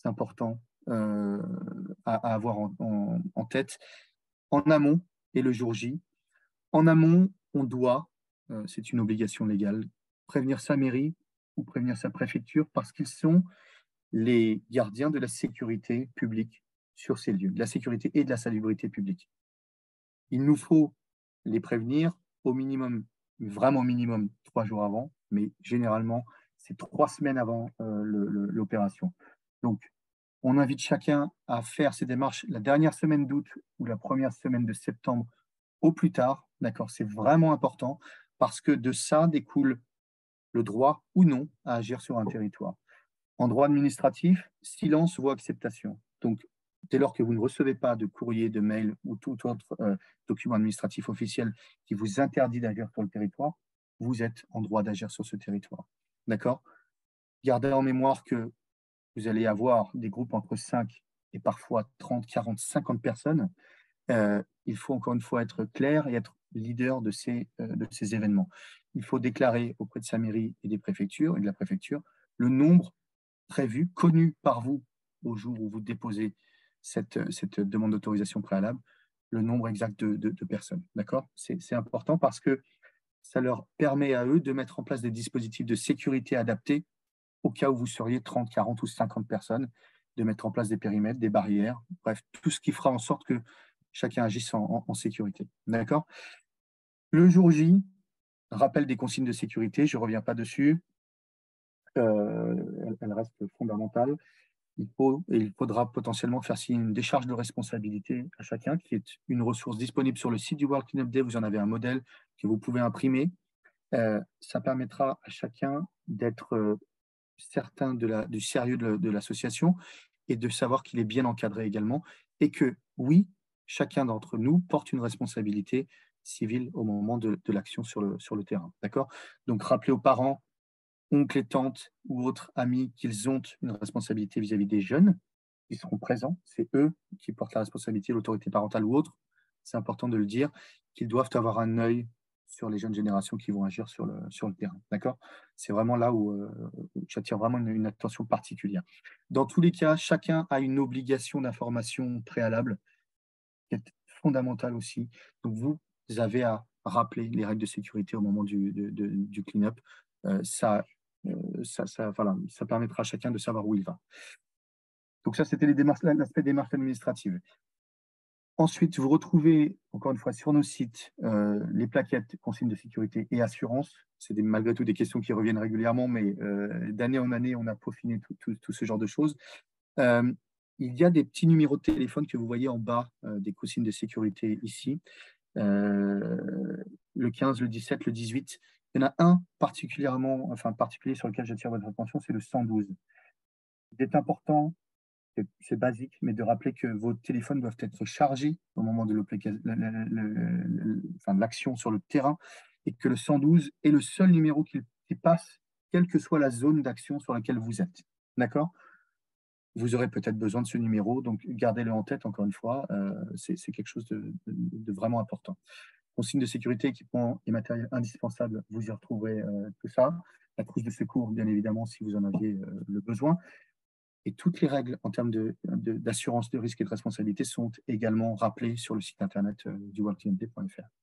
[SPEAKER 2] c'est important euh, à, à avoir en, en, en tête, en amont et le jour J. En amont, on doit, euh, c'est une obligation légale, prévenir sa mairie ou prévenir sa préfecture parce qu'ils sont les gardiens de la sécurité publique sur ces lieux, de la sécurité et de la salubrité publique. Il nous faut les prévenir au minimum, vraiment minimum, trois jours avant, mais généralement, c'est trois semaines avant euh, l'opération. Donc, on invite chacun à faire ces démarches la dernière semaine d'août ou la première semaine de septembre au plus tard. D'accord, c'est vraiment important parce que de ça découle le droit ou non à agir sur un territoire. En droit administratif, silence vaut acceptation. Donc, dès lors que vous ne recevez pas de courrier, de mail ou tout autre euh, document administratif officiel qui vous interdit d'agir sur le territoire, vous êtes en droit d'agir sur ce territoire. D'accord? Gardez en mémoire que vous allez avoir des groupes entre cinq et parfois trente, quarante, cinquante personnes. Euh, il faut encore une fois être clair et être leader de ces, euh, de ces événements. Il faut déclarer auprès de sa mairie et des préfectures et de la préfecture le nombre prévu, connu par vous au jour où vous déposez cette, cette demande d'autorisation préalable, le nombre exact de, de, de personnes. D'accord? C'est important parce que ça leur permet à eux de mettre en place des dispositifs de sécurité adaptés au cas où vous seriez trente, quarante ou cinquante personnes, de mettre en place des périmètres, des barrières, bref, tout ce qui fera en sorte que chacun agisse en, en, en sécurité. D'accord? Le jour J, rappel des consignes de sécurité, je ne reviens pas dessus, euh, elle, elle reste fondamentale. Il, faut, et il faudra potentiellement faire signer une décharge de responsabilité à chacun, qui est une ressource disponible sur le site du World Cleanup Day. Vous en avez un modèle que vous pouvez imprimer. Euh, ça permettra à chacun d'être euh, certain de la, du sérieux de l'association et de savoir qu'il est bien encadré également et que, oui, chacun d'entre nous porte une responsabilité civile au moment de, de l'action sur le, sur le terrain. D'accord? Donc, rappelez aux parents, oncles et tantes ou autres amis qu'ils ont une responsabilité vis-à-vis des jeunes, ils seront présents, c'est eux qui portent la responsabilité, l'autorité parentale ou autre, c'est important de le dire, qu'ils doivent avoir un œil sur les jeunes générations qui vont agir sur le, sur le terrain. D'accord? C'est vraiment là où, euh, où j'attire vraiment une, une attention particulière. Dans tous les cas, chacun a une obligation d'information préalable qui est fondamentale aussi. Donc, vous avez à rappeler les règles de sécurité au moment du, de, de, du clean-up. Euh, ça, euh, ça, ça, voilà, ça permettra à chacun de savoir où il va. Donc ça, c'était l'aspect démarche administrative. Ensuite, vous retrouvez, encore une fois, sur nos sites, euh, les plaquettes consignes de sécurité et assurance. C'est malgré tout des questions qui reviennent régulièrement, mais euh, d'année en année, on a peaufiné tout, tout, tout ce genre de choses. Euh, il y a des petits numéros de téléphone que vous voyez en bas euh, des consignes de sécurité ici. Euh, le quinze, le dix-sept, le dix-huit. Il y en a un particulièrement, enfin particulier sur lequel j'attire votre attention, c'est le cent douze. Il est important, c'est basique, mais de rappeler que vos téléphones doivent être chargés au moment de l'action sur le terrain et que le cent douze est le seul numéro qui, qui passe, quelle que soit la zone d'action sur laquelle vous êtes. D'accord? Vous aurez peut-être besoin de ce numéro, donc gardez-le en tête encore une fois, euh, c'est quelque chose de, de, de vraiment important. Consignes de sécurité, équipements et matériel indispensables, vous y retrouverez euh, tout ça. La trousse de secours, bien évidemment, si vous en aviez euh, le besoin. Et toutes les règles en termes d'assurance de, de, de risque et de responsabilité sont également rappelées sur le site internet euh, du world cleanup day point F R.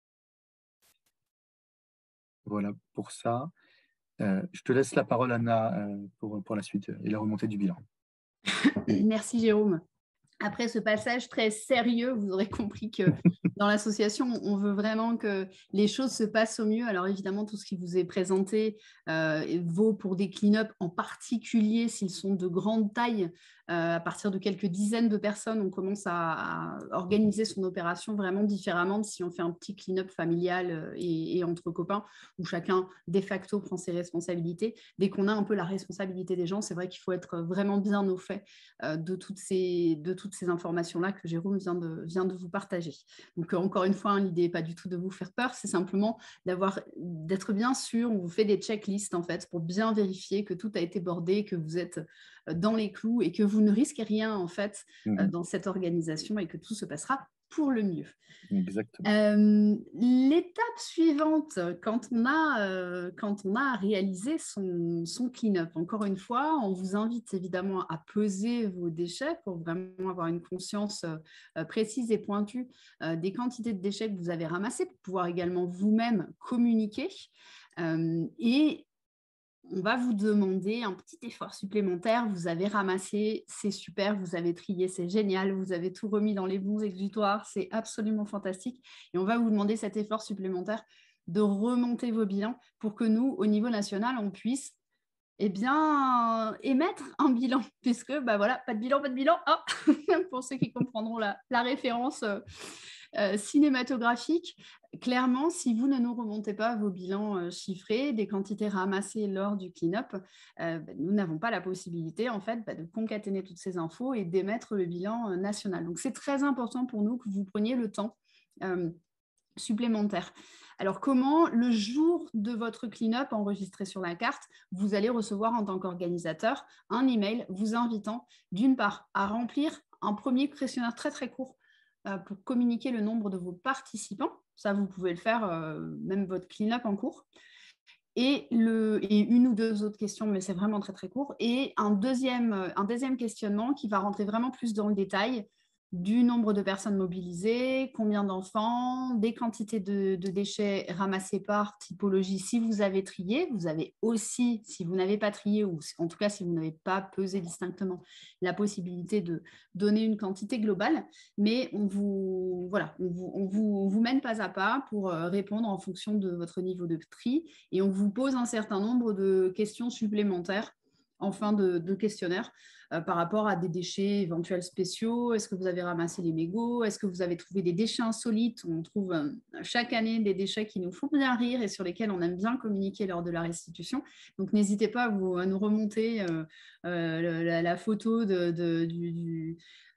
[SPEAKER 2] Voilà pour ça. Euh, je te laisse la parole, Anna, euh, pour, pour la suite et la remontée du bilan.
[SPEAKER 1] Merci, Jérôme. Après ce passage très sérieux, vous aurez compris que dans l'association, on veut vraiment que les choses se passent au mieux. Alors évidemment, tout ce qui vous est présenté euh, vaut pour des clean-up, en particulier s'ils sont de grande taille. Euh, à partir de quelques dizaines de personnes, on commence à, à organiser son opération vraiment différemment de si on fait un petit clean-up familial et, et entre copains, où chacun de facto prend ses responsabilités. Dès qu'on a un peu la responsabilité des gens, c'est vrai qu'il faut être vraiment bien au fait euh, de toutes ces, de toutes ces informations-là que Jérôme vient de, vient de vous partager. Donc, euh, encore une fois, hein, l'idée n'est pas du tout de vous faire peur, c'est simplement d'être bien sûr, on vous fait des checklists en fait pour bien vérifier que tout a été bordé, que vous êtes dans les clous et que vous ne risquez rien en fait mmh. euh, dans cette organisation et que tout se passera pour le mieux.
[SPEAKER 2] Exactement.
[SPEAKER 1] Euh, l'étape suivante, quand on a, euh, quand on a réalisé son, son clean-up, encore une fois, on vous invite évidemment à peser vos déchets pour vraiment avoir une conscience euh, précise et pointue euh, des quantités de déchets que vous avez ramassés, pour pouvoir également vous-même communiquer. Euh, et on va vous demander un petit effort supplémentaire. Vous avez ramassé, c'est super, vous avez trié, c'est génial, vous avez tout remis dans les bons exutoires, c'est absolument fantastique. Et on va vous demander cet effort supplémentaire de remonter vos bilans pour que nous, au niveau national, on puisse eh bien, émettre un bilan, puisque, bah voilà, pas de bilan, pas de bilan. Ah pour ceux qui comprendront la, la référence euh, euh, cinématographique, clairement, si vous ne nous remontez pas vos bilans euh, chiffrés des quantités ramassées lors du clean-up, euh, bah, nous n'avons pas la possibilité, en fait, bah, de concaténer toutes ces infos et d'émettre le bilan euh, national. Donc, c'est très important pour nous que vous preniez le temps euh, supplémentaire. Alors, comment, le jour de votre clean-up enregistré sur la carte, vous allez recevoir en tant qu'organisateur un email vous invitant, d'une part, à remplir un premier questionnaire très, très court euh, pour communiquer le nombre de vos participants. Ça, vous pouvez le faire, euh, même votre clean-up en cours. Et, le, et une ou deux autres questions, mais c'est vraiment très, très court. Et un deuxième, un deuxième questionnement qui va rentrer vraiment plus dans le détail du nombre de personnes mobilisées, combien d'enfants, des quantités de, de déchets ramassés par typologie si vous avez trié. Vous avez aussi, si vous n'avez pas trié, ou en tout cas si vous n'avez pas pesé distinctement, la possibilité de donner une quantité globale. Mais on vous, voilà, on vous, on vous, on vous mène pas à pas pour répondre en fonction de votre niveau de tri et on vous pose un certain nombre de questions supplémentaires en fin de, de questionnaire euh, par rapport à des déchets éventuels spéciaux. Est-ce que vous avez ramassé les mégots? Est-ce que vous avez trouvé des déchets insolites? On trouve euh, chaque année des déchets qui nous font bien rire et sur lesquels on aime bien communiquer lors de la restitution. Donc, n'hésitez pas à, vous, à nous remonter euh, euh, la, la photo de, de, du, du,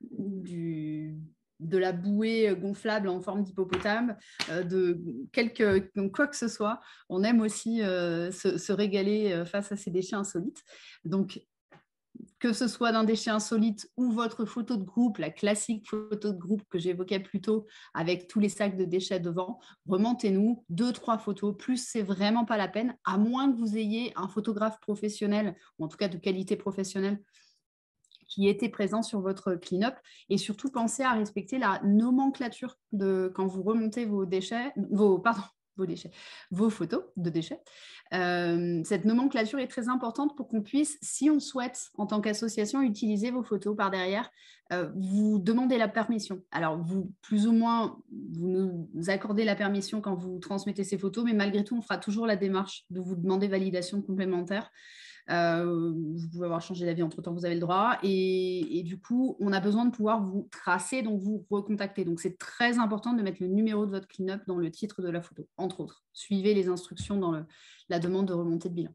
[SPEAKER 1] du de la bouée gonflable en forme d'hippopotame, euh, de quelque, quoi que ce soit. On aime aussi euh, se, se régaler face à ces déchets insolites. Donc, que ce soit d'un déchet insolite ou votre photo de groupe, la classique photo de groupe que j'évoquais plus tôt, avec tous les sacs de déchets devant, remontez-nous deux, trois photos, plus c'est vraiment pas la peine, à moins que vous ayez un photographe professionnel, ou en tout cas de qualité professionnelle, qui était présent sur votre clean-up. Et surtout, pensez à respecter la nomenclature de quand vous remontez vos déchets, vos, pardon, vos déchets, vos photos de déchets. Euh, cette nomenclature est très importante pour qu'on puisse, si on souhaite, en tant qu'association, utiliser vos photos par derrière, euh, vous demandez la permission. Alors, vous, plus ou moins, vous nous accordez la permission quand vous transmettez ces photos, mais malgré tout, on fera toujours la démarche de vous demander validation complémentaire. Euh, vous pouvez avoir changé d'avis entre-temps, vous avez le droit. Et, et du coup, on a besoin de pouvoir vous tracer, donc vous recontacter. Donc, c'est très important de mettre le numéro de votre clean-up dans le titre de la photo, entre autres. Suivez les instructions dans le, la demande de remontée de bilan.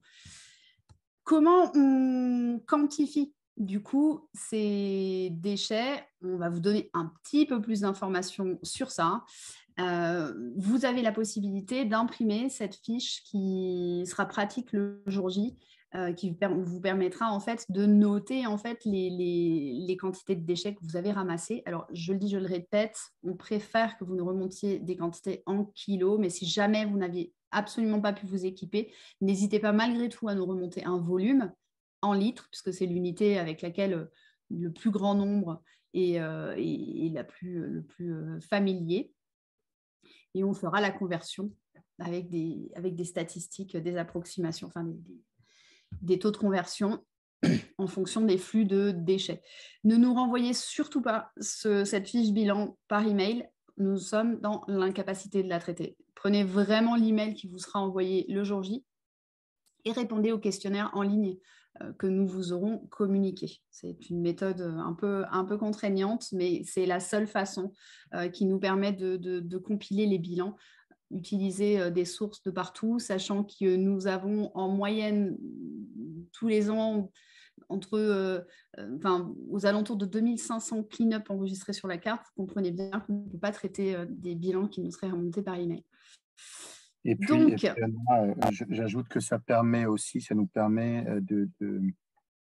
[SPEAKER 1] Comment on quantifie du coup ces déchets? On va vous donner un petit peu plus d'informations sur ça. Euh, vous avez la possibilité d'imprimer cette fiche qui sera pratique le jour J, euh, qui vous permettra en fait de noter en fait les, les, les quantités de déchets que vous avez ramassées. Alors, je le dis, je le répète, on préfère que vous nous remontiez des quantités en kilos, mais si jamais vous n'aviez absolument pas pu vous équiper, n'hésitez pas malgré tout à nous remonter un volume en litres, puisque c'est l'unité avec laquelle le plus grand nombre est, euh, est, est la plus, le plus euh, familier. Et on fera la conversion avec des, avec des statistiques, des approximations, enfin des, des, des taux de conversion en fonction des flux de déchets. Ne nous renvoyez surtout pas ce, cette fiche bilan par email. Nous sommes dans l'incapacité de la traiter. Prenez vraiment l'email qui vous sera envoyé le jour J et répondez au questionnaire en ligne euh, que nous vous aurons communiqué. C'est une méthode un peu, un peu contraignante, mais c'est la seule façon euh, qui nous permet de, de, de compiler les bilans, utiliser euh, des sources de partout, sachant que nous avons en moyenne tous les ans entre, euh, enfin, aux alentours de deux mille cinq cents clean-up enregistrés sur la carte. Vous comprenez bien qu'on ne peut pas traiter euh, des bilans qui nous seraient remontés par email.
[SPEAKER 2] Et puis, Donc, et puis Anna, j'ajoute que ça permet aussi, ça nous permet de, de,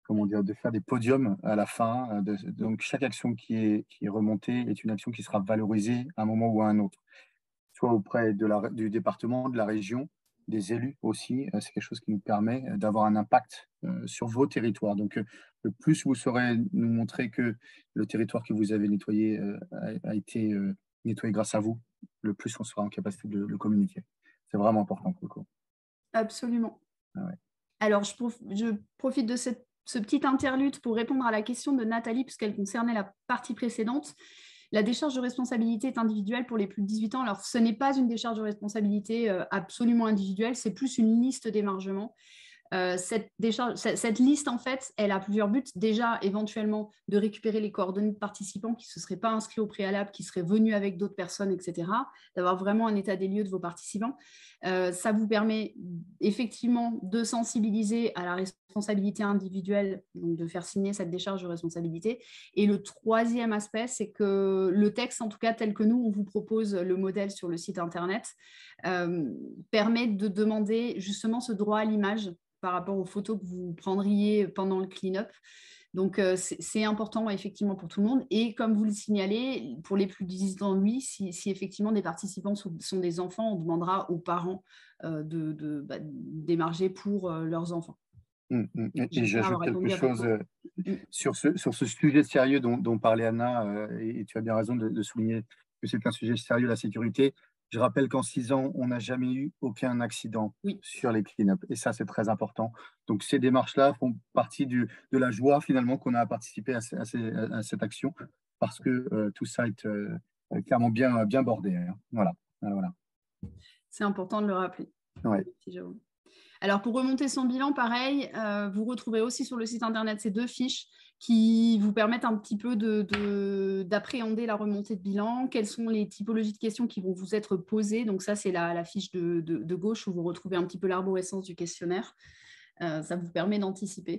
[SPEAKER 2] comment dire, de faire des podiums à la fin. De, donc, chaque action qui est, qui est remontée est une action qui sera valorisée à un moment ou à un autre, soit auprès de la, du département, de la région, des élus aussi. C'est quelque chose qui nous permet d'avoir un impact euh, sur vos territoires. Donc, euh, le plus vous saurez nous montrer que le territoire que vous avez nettoyé euh, a, a été euh, nettoyé grâce à vous, le plus on sera en capacité de le communiquer. C'est vraiment important pour le coup.
[SPEAKER 1] Absolument.
[SPEAKER 2] Ah ouais.
[SPEAKER 1] Alors, je, prof, je profite de cette, ce petit interlude pour répondre à la question de Nathalie, puisqu'elle concernait la partie précédente. La décharge de responsabilité est individuelle pour les plus de dix-huit ans. Alors, ce n'est pas une décharge de responsabilité euh, absolument individuelle, c'est plus une liste d'émargement. Euh, cette, décharge, cette, cette liste, en fait, elle a plusieurs buts. Déjà, éventuellement, de récupérer les coordonnées de participants qui ne se seraient pas inscrits au préalable, qui seraient venus avec d'autres personnes, et cetera. D'avoir vraiment un état des lieux de vos participants. Euh, ça vous permet effectivement de sensibiliser à la responsabilité individuelle, donc de faire signer cette décharge de responsabilité. Et le troisième aspect, c'est que le texte, en tout cas tel que nous, on vous propose le modèle sur le site Internet, euh, permet de demander justement ce droit à l'image par rapport aux photos que vous prendriez pendant le clean-up. Donc, euh, c'est important effectivement pour tout le monde. Et comme vous le signalez, pour les plus de dix ans, oui, si, si effectivement des participants sont, sont des enfants, on demandera aux parents euh, de, de, bah, d'émarger pour euh, leurs enfants.
[SPEAKER 2] Mmh, mmh. Et j'ajoute quelque chose euh, mmh. sur, ce, sur ce sujet sérieux dont, dont parlait Anna, euh, et, et tu as bien raison de, de souligner que c'est un sujet sérieux, la sécurité. Je rappelle qu'en six ans, on n'a jamais eu aucun accident oui. sur les clean-up. Et ça, c'est très important. Donc, ces démarches-là font partie du, de la joie, finalement, qu'on a à participer à, à, ces, à cette action, parce que euh, tout ça est euh, clairement bien, bien bordé. Hein. Voilà. voilà.
[SPEAKER 1] C'est important de le rappeler.
[SPEAKER 2] Ouais.
[SPEAKER 1] Alors, pour remonter son bilan, pareil, euh, vous retrouverez aussi sur le site Internet ces deux fiches qui vous permettent un petit peu d'appréhender la remontée de bilan, quelles sont les typologies de questions qui vont vous être posées. Donc ça, c'est la, la fiche de, de, de gauche où vous retrouvez un petit peu l'arborescence du questionnaire. Euh, ça vous permet d'anticiper.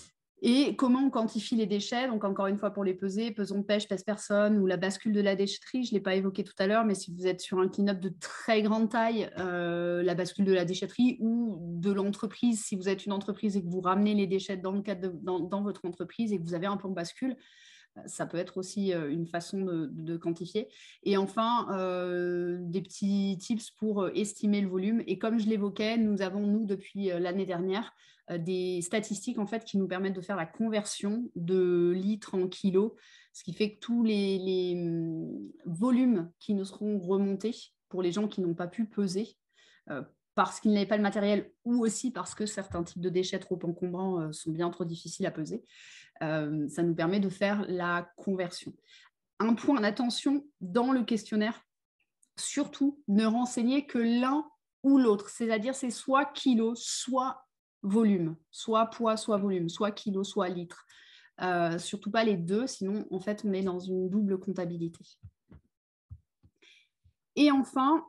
[SPEAKER 1] Et comment on quantifie les déchets? Donc, encore une fois, pour les peser, pesons de pêche, pèse-personne ou la bascule de la déchetterie, je ne l'ai pas évoqué tout à l'heure, mais si vous êtes sur un clean-up de très grande taille, euh, la bascule de la déchetterie ou de l'entreprise, si vous êtes une entreprise et que vous ramenez les déchets dans, le cadre de, dans, dans votre entreprise et que vous avez un plan de bascule, ça peut être aussi une façon de, de quantifier. Et enfin, euh, des petits tips pour estimer le volume. Et comme je l'évoquais, nous avons, nous, depuis l'année dernière, des statistiques en fait, qui nous permettent de faire la conversion de litres en kilos, ce qui fait que tous les, les volumes qui nous seront remontés pour les gens qui n'ont pas pu peser, euh, parce qu'ils n'avaient pas le matériel ou aussi parce que certains types de déchets trop encombrants euh, sont bien trop difficiles à peser, euh, ça nous permet de faire la conversion. Un point d'attention dans le questionnaire, surtout ne renseignez que l'un ou l'autre, c'est-à-dire c'est soit kilo, soit volume, soit poids, soit volume, soit kilo, soit litre. Euh, surtout pas les deux, sinon en fait on est dans une double comptabilité. Et enfin,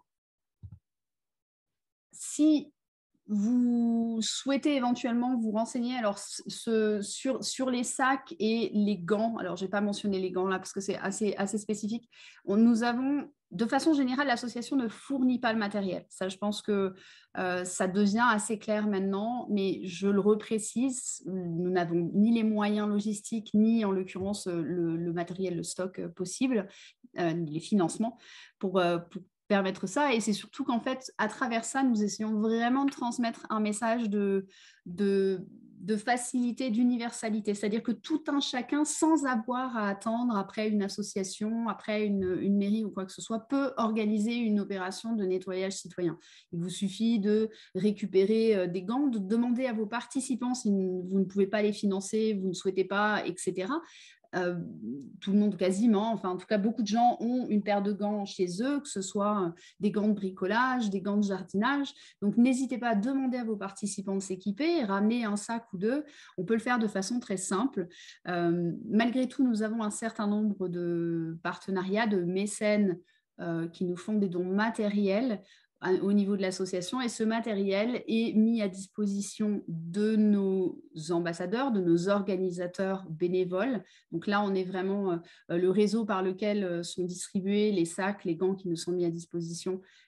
[SPEAKER 1] si vous souhaitez éventuellement vous renseigner alors, ce, sur, sur les sacs et les gants. Alors, je n'ai pas mentionné les gants là parce que c'est assez, assez spécifique. On, nous avons, de façon générale, l'association ne fournit pas le matériel. Ça, je pense que euh, ça devient assez clair maintenant, mais je le reprécise, nous n'avons ni les moyens logistiques, ni en l'occurrence le, le matériel, le stock possible, euh, ni les financements pour, euh, pour permettre ça. Et c'est surtout qu'en fait, à travers ça, nous essayons vraiment de transmettre un message de, de, de facilité, d'universalité. C'est-à-dire que tout un chacun, sans avoir à attendre après une association, après une, une mairie ou quoi que ce soit, peut organiser une opération de nettoyage citoyen. Il vous suffit de récupérer des gants, de demander à vos participants si vous ne pouvez pas les financer, vous ne souhaitez pas, et cetera. Euh, tout le monde quasiment, enfin en tout cas beaucoup de gens ont une paire de gants chez eux, que ce soit des gants de bricolage, des gants de jardinage, donc n'hésitez pas à demander à vos participants de s'équiper, ramener un sac ou deux, on peut le faire de façon très simple. Euh, malgré tout, nous avons un certain nombre de partenariats, de mécènes euh, qui nous font des dons matériels au niveau de l'association, et ce matériel est mis à disposition de nos ambassadeurs, de nos organisateurs bénévoles. Donc là, on est vraiment euh, le réseau par lequel sont distribués les sacs, les gants qui nous sont mis à disposition,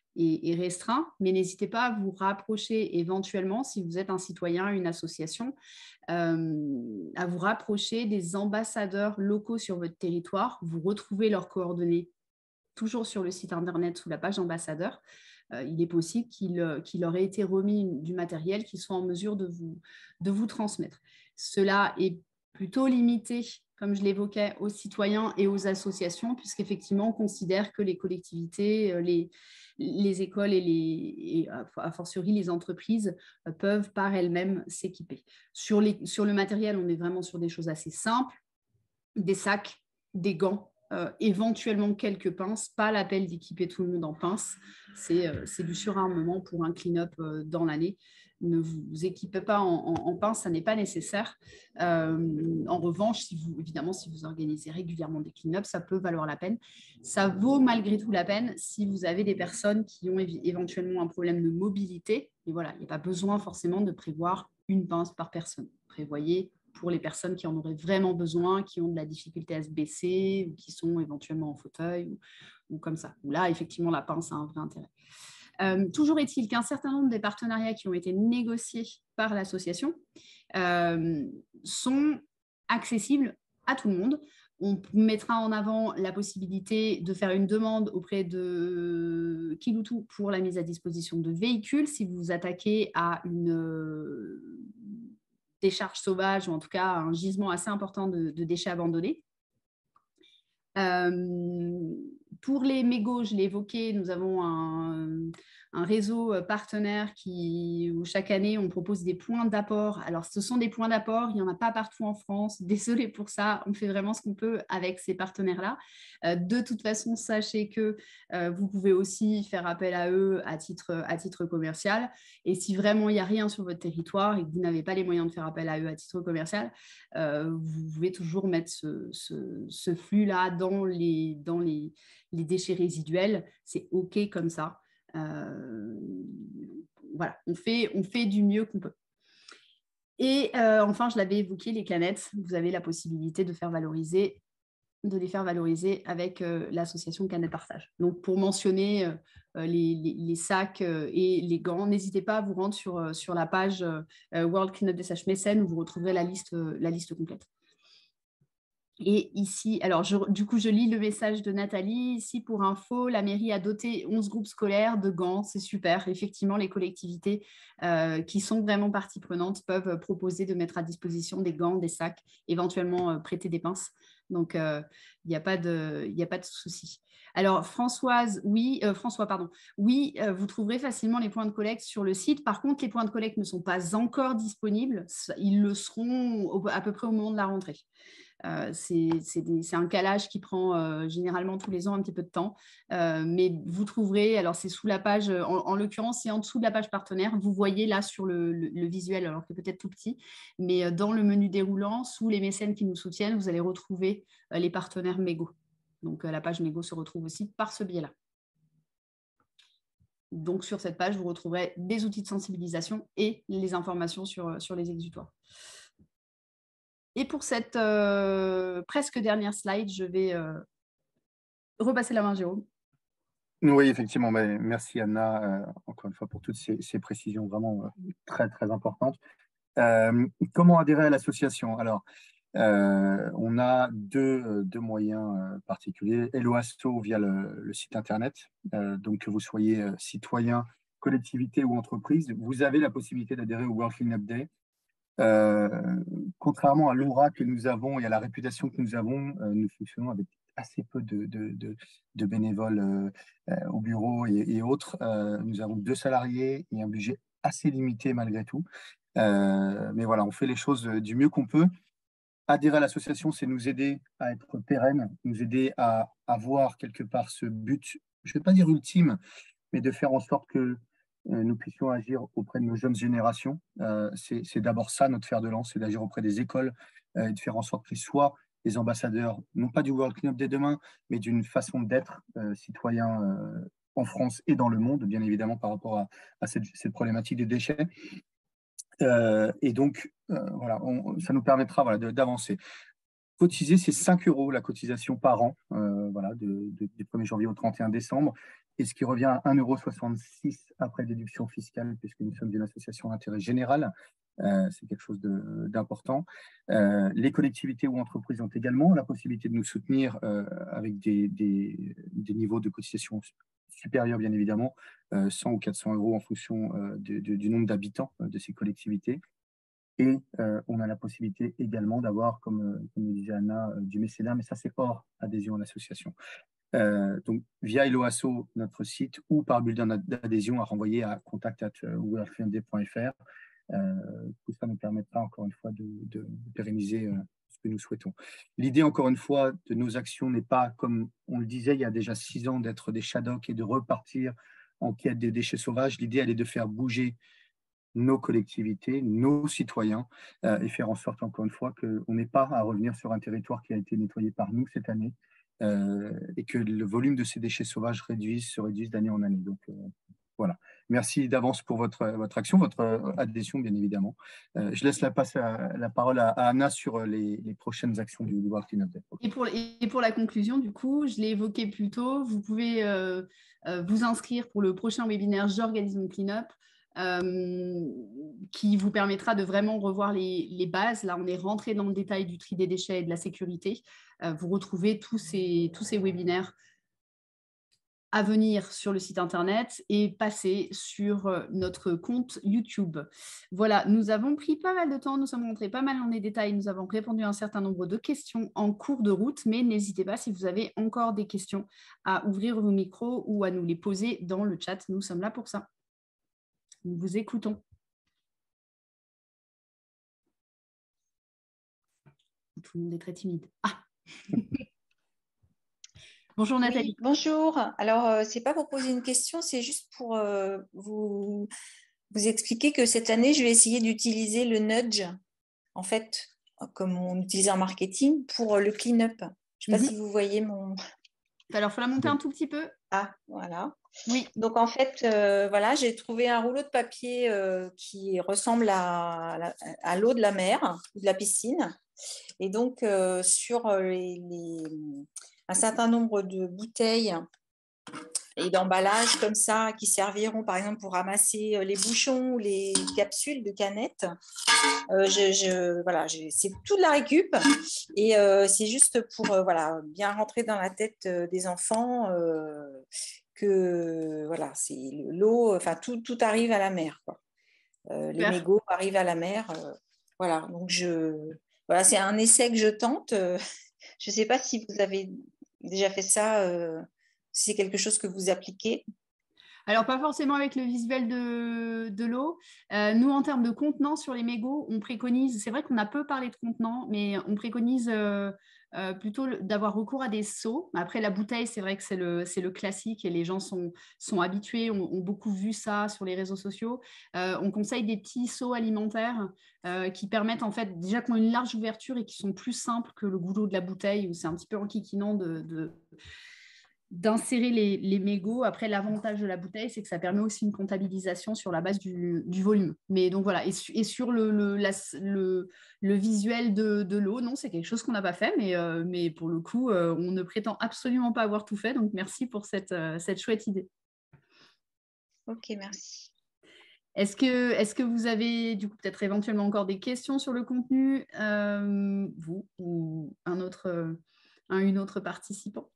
[SPEAKER 1] est, est restreint, mais n'hésitez pas à vous rapprocher éventuellement, si vous êtes un citoyen, une association, euh, à vous rapprocher des ambassadeurs locaux sur votre territoire. Vous retrouvez leurs coordonnées toujours sur le site internet sous la page ambassadeur. Euh, il est possible qu'il euh, qu'il leur ait été remis du matériel qu'ils soient en mesure de vous, de vous transmettre. Cela est plutôt limité, comme je l'évoquais, aux citoyens et aux associations, puisqu'effectivement, on considère que les collectivités, euh, les, les écoles et, les, et a fortiori les entreprises euh, peuvent par elles-mêmes s'équiper. Sur, les, sur le matériel, on est vraiment sur des choses assez simples, des sacs, des gants, Euh, éventuellement quelques pinces, pas l'appel d'équiper tout le monde en pinces, c'est euh, du surarmement pour un clean-up euh, dans l'année. Ne vous équipez pas en, en, en pinces, ça n'est pas nécessaire. Euh, en revanche, si vous, évidemment, si vous organisez régulièrement des clean-ups, ça peut valoir la peine. Ça vaut malgré tout la peine si vous avez des personnes qui ont éventuellement un problème de mobilité. Et voilà, il n'y a pas besoin forcément de prévoir une pince par personne. Prévoyez pour les personnes qui en auraient vraiment besoin, qui ont de la difficulté à se baisser ou qui sont éventuellement en fauteuil ou, ou comme ça. Où là, effectivement, la pince a un vrai intérêt. Euh, toujours est-il qu'un certain nombre des partenariats qui ont été négociés par l'association euh, sont accessibles à tout le monde. On mettra en avant la possibilité de faire une demande auprès de Kiloutou pour la mise à disposition de véhicules si vous vous attaquez à une décharge sauvage ou en tout cas un gisement assez important de, de déchets abandonnés. Euh, pour les mégots, je l'ai évoqué, nous avons un, un réseau partenaire qui, où chaque année, on propose des points d'apport. Alors, ce sont des points d'apport, il n'y en a pas partout en France. Désolée pour ça, on fait vraiment ce qu'on peut avec ces partenaires-là. Euh, de toute façon, sachez que euh, vous pouvez aussi faire appel à eux à titre, à titre commercial. Et si vraiment il n'y a rien sur votre territoire et que vous n'avez pas les moyens de faire appel à eux à titre commercial, euh, vous pouvez toujours mettre ce, ce, ce flux-là dans les, dans les, les déchets résiduels. C'est OK comme ça. Euh, voilà, on fait, on fait du mieux qu'on peut. Et euh, enfin, je l'avais évoqué, les canettes, vous avez la possibilité de faire valoriser, de les faire valoriser avec euh, l'association Canettes Partage. Donc, pour mentionner euh, les, les, les sacs euh, et les gants, n'hésitez pas à vous rendre sur, euh, sur la page euh, World Cleanup D S H Mécène où vous retrouverez la liste, euh, la liste complète. Et ici, alors je, du coup, je lis le message de Nathalie. Ici, pour info, la mairie a doté onze groupes scolaires de gants. C'est super. Effectivement, les collectivités euh, qui sont vraiment partie prenante peuvent proposer de mettre à disposition des gants, des sacs, éventuellement euh, prêter des pinces. Donc, il euh, n'y a pas de, y a pas de souci. Alors, Françoise, oui, euh, François, pardon. Oui, euh, vous trouverez facilement les points de collecte sur le site. Par contre, les points de collecte ne sont pas encore disponibles. Ils le seront au, à peu près au moment de la rentrée. Euh, c'est un calage qui prend euh, généralement tous les ans un petit peu de temps, euh, mais vous trouverez, alors c'est sous la page, en, en l'occurrence c'est en dessous de la page partenaire, vous voyez là sur le, le, le visuel, alors que peut-être tout petit, mais dans le menu déroulant, sous les mécènes qui nous soutiennent, vous allez retrouver euh, les partenaires mégots. Donc euh, la page mégot se retrouve aussi par ce biais-là. Donc sur cette page, vous retrouverez des outils de sensibilisation et les informations sur, sur les exutoires. Et pour cette euh, presque dernière slide, je vais euh, repasser la main à Jérôme.
[SPEAKER 2] Oui, effectivement. Mais merci Anna, euh, encore une fois, pour toutes ces, ces précisions vraiment euh, très, très importantes. Euh, comment adhérer à l'association? Alors, euh, on a deux, deux moyens euh, particuliers. Hello Asso via le, le site internet. Euh, donc, que vous soyez euh, citoyen, collectivité ou entreprise, vous avez la possibilité d'adhérer au World Cleanup Day. Euh, contrairement à l'aura que nous avons et à la réputation que nous avons, euh, nous fonctionnons avec assez peu de, de, de, de bénévoles euh, euh, au bureau et, et autres. Euh, nous avons deux salariés et un budget assez limité malgré tout. Euh, mais voilà, on fait les choses du mieux qu'on peut. Adhérer à l'association, c'est nous aider à être pérennes, nous aider à avoir quelque part ce but, je ne vais pas dire ultime, mais de faire en sorte que euh, nous puissions agir auprès de nos jeunes générations. Euh, c'est d'abord ça notre fer de lance, c'est d'agir auprès des écoles euh, et de faire en sorte qu'ils soient les ambassadeurs, non pas du World Cleanup dès demain, mais d'une façon d'être euh, citoyen euh, en France et dans le monde, bien évidemment par rapport à, à cette, cette problématique des déchets. Euh, et donc, euh, voilà, on, ça nous permettra voilà, d'avancer. Cotiser, c'est cinq euros la cotisation par an, euh, voilà, de, de, du premier janvier au trente et un décembre. et ce qui revient à un euro soixante-six après déduction fiscale, puisque nous sommes une association d'intérêt général. Euh, c'est quelque chose d'important. Euh, les collectivités ou entreprises ont également la possibilité de nous soutenir euh, avec des, des, des niveaux de cotisation supérieurs, bien évidemment, euh, cent ou quatre cents euros en fonction euh, de, de, du nombre d'habitants euh, de ces collectivités. Et euh, on a la possibilité également d'avoir, comme, comme le disait Anna, euh, du mécénat, mais ça, c'est hors adhésion à l'association. Euh, donc, via Helloasso, notre site, ou par bulletin d'adhésion à renvoyer à contact arobase world cleanup day point f r. Euh, tout ça nous permettra, encore une fois, de, de, de pérenniser euh, ce que nous souhaitons. L'idée, encore une fois, de nos actions n'est pas, comme on le disait il y a déjà six ans, d'être des shadocks et de repartir en quête des déchets sauvages. L'idée, elle est de faire bouger nos collectivités, nos citoyens, euh, et faire en sorte, encore une fois, qu'on n'ait pas à revenir sur un territoire qui a été nettoyé par nous cette année, euh, et que le volume de ces déchets sauvages réduise, se réduise d'année en année. Donc, euh, voilà. Merci d'avance pour votre, votre action, votre adhésion, bien évidemment. Euh, je laisse la, passe à, la parole à, à Anna sur les, les prochaines actions du, du World Cleanup Day.
[SPEAKER 1] Et pour, et pour la conclusion, du coup, je l'ai évoqué plus tôt, vous pouvez euh, euh, vous inscrire pour le prochain webinaire J'organise mon clean-up. Euh, qui vous permettra de vraiment revoir les, les bases. Là, on est rentré dans le détail du tri des déchets et de la sécurité. Euh, vous retrouvez tous ces, tous ces webinaires à venir sur le site internet et passer sur notre compte YouTube. Voilà, nous avons pris pas mal de temps, nous sommes rentrés pas mal dans les détails, nous avons répondu à un certain nombre de questions en cours de route, mais n'hésitez pas si vous avez encore des questions à ouvrir vos micros ou à nous les poser dans le chat, nous sommes là pour ça. Nous vous écoutons. Tout le monde est très timide. Ah Bonjour Nathalie.
[SPEAKER 3] Oui, bonjour. Alors, euh, ce n'est pas pour poser une question, c'est juste pour euh, vous, vous expliquer que cette année, je vais essayer d'utiliser le nudge, en fait, comme on utilise en marketing, pour le clean-up. Je ne sais pas mm-hmm. si vous voyez mon…
[SPEAKER 1] Alors, il faut la monter un tout petit peu.
[SPEAKER 3] Ah, voilà.
[SPEAKER 1] Oui.
[SPEAKER 3] Donc, en fait, euh, voilà, j'ai trouvé un rouleau de papier euh, qui ressemble à, à l'eau de la mer ou de la piscine. Et donc, euh, sur les, les, un certain nombre de bouteilles et d'emballages comme ça qui serviront, par exemple, pour ramasser les bouchons ou les capsules de canettes, euh, je, je, voilà, c'est tout de la récup. Et euh, c'est juste pour euh, voilà, bien rentrer dans la tête euh, des enfants euh, que voilà, c'est l'eau, enfin, tout, tout arrive à la mer, quoi. Euh, les mégots arrivent à la mer. Euh, voilà, donc je… Voilà, c'est un essai que je tente. Je ne sais pas si vous avez déjà fait ça, euh, si c'est quelque chose que vous appliquez.
[SPEAKER 1] Alors, pas forcément avec le visuel de, de l'eau. Euh, nous, en termes de contenants sur les mégots, on préconise, c'est vrai qu'on a peu parlé de contenants, mais on préconise euh, euh, plutôt d'avoir recours à des seaux. Après, la bouteille, c'est vrai que c'est le, c'est le classique et les gens sont, sont habitués, ont, ont beaucoup vu ça sur les réseaux sociaux. Euh, on conseille des petits seaux alimentaires euh, qui permettent, en fait, déjà qu'on a une large ouverture et qui sont plus simples que le goulot de la bouteille où c'est un petit peu enquiquinant de… de d'insérer les, les mégots. Après, l'avantage de la bouteille, c'est que ça permet aussi une comptabilisation sur la base du, du volume. Mais donc voilà, et, et sur le, le, la, le, le visuel de, de l'eau, non, c'est quelque chose qu'on n'a pas fait, mais, euh, mais pour le coup, euh, on ne prétend absolument pas avoir tout fait. Donc merci pour cette, euh, cette chouette idée.
[SPEAKER 3] Ok, merci.
[SPEAKER 1] Est-ce que, est-ce que vous avez du coup peut-être éventuellement encore des questions sur le contenu, euh, vous ou un autre, un, une autre participante?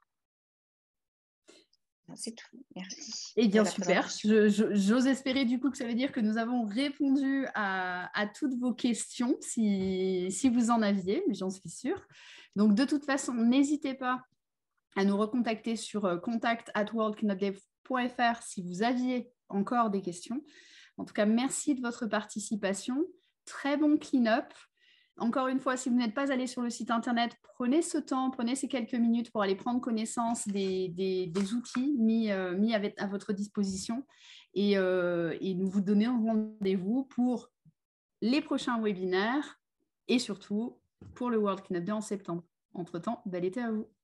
[SPEAKER 3] C'est tout, merci.
[SPEAKER 1] Eh bien, super. Je, je, j'ose espérer du coup que ça veut dire que nous avons répondu à, à toutes vos questions, si, si vous en aviez, mais j'en suis sûre. Donc, de toute façon, n'hésitez pas à nous recontacter sur contact at world cleanup day point f r si vous aviez encore des questions. En tout cas, merci de votre participation. Très bon clean-up. Encore une fois, si vous n'êtes pas allé sur le site internet, prenez ce temps, prenez ces quelques minutes pour aller prendre connaissance des, des, des outils mis, euh, mis à, à votre disposition et, euh, et nous vous donnons rendez-vous pour les prochains webinaires et surtout pour le World Cleanup Day en septembre. Entre-temps, bel été à vous.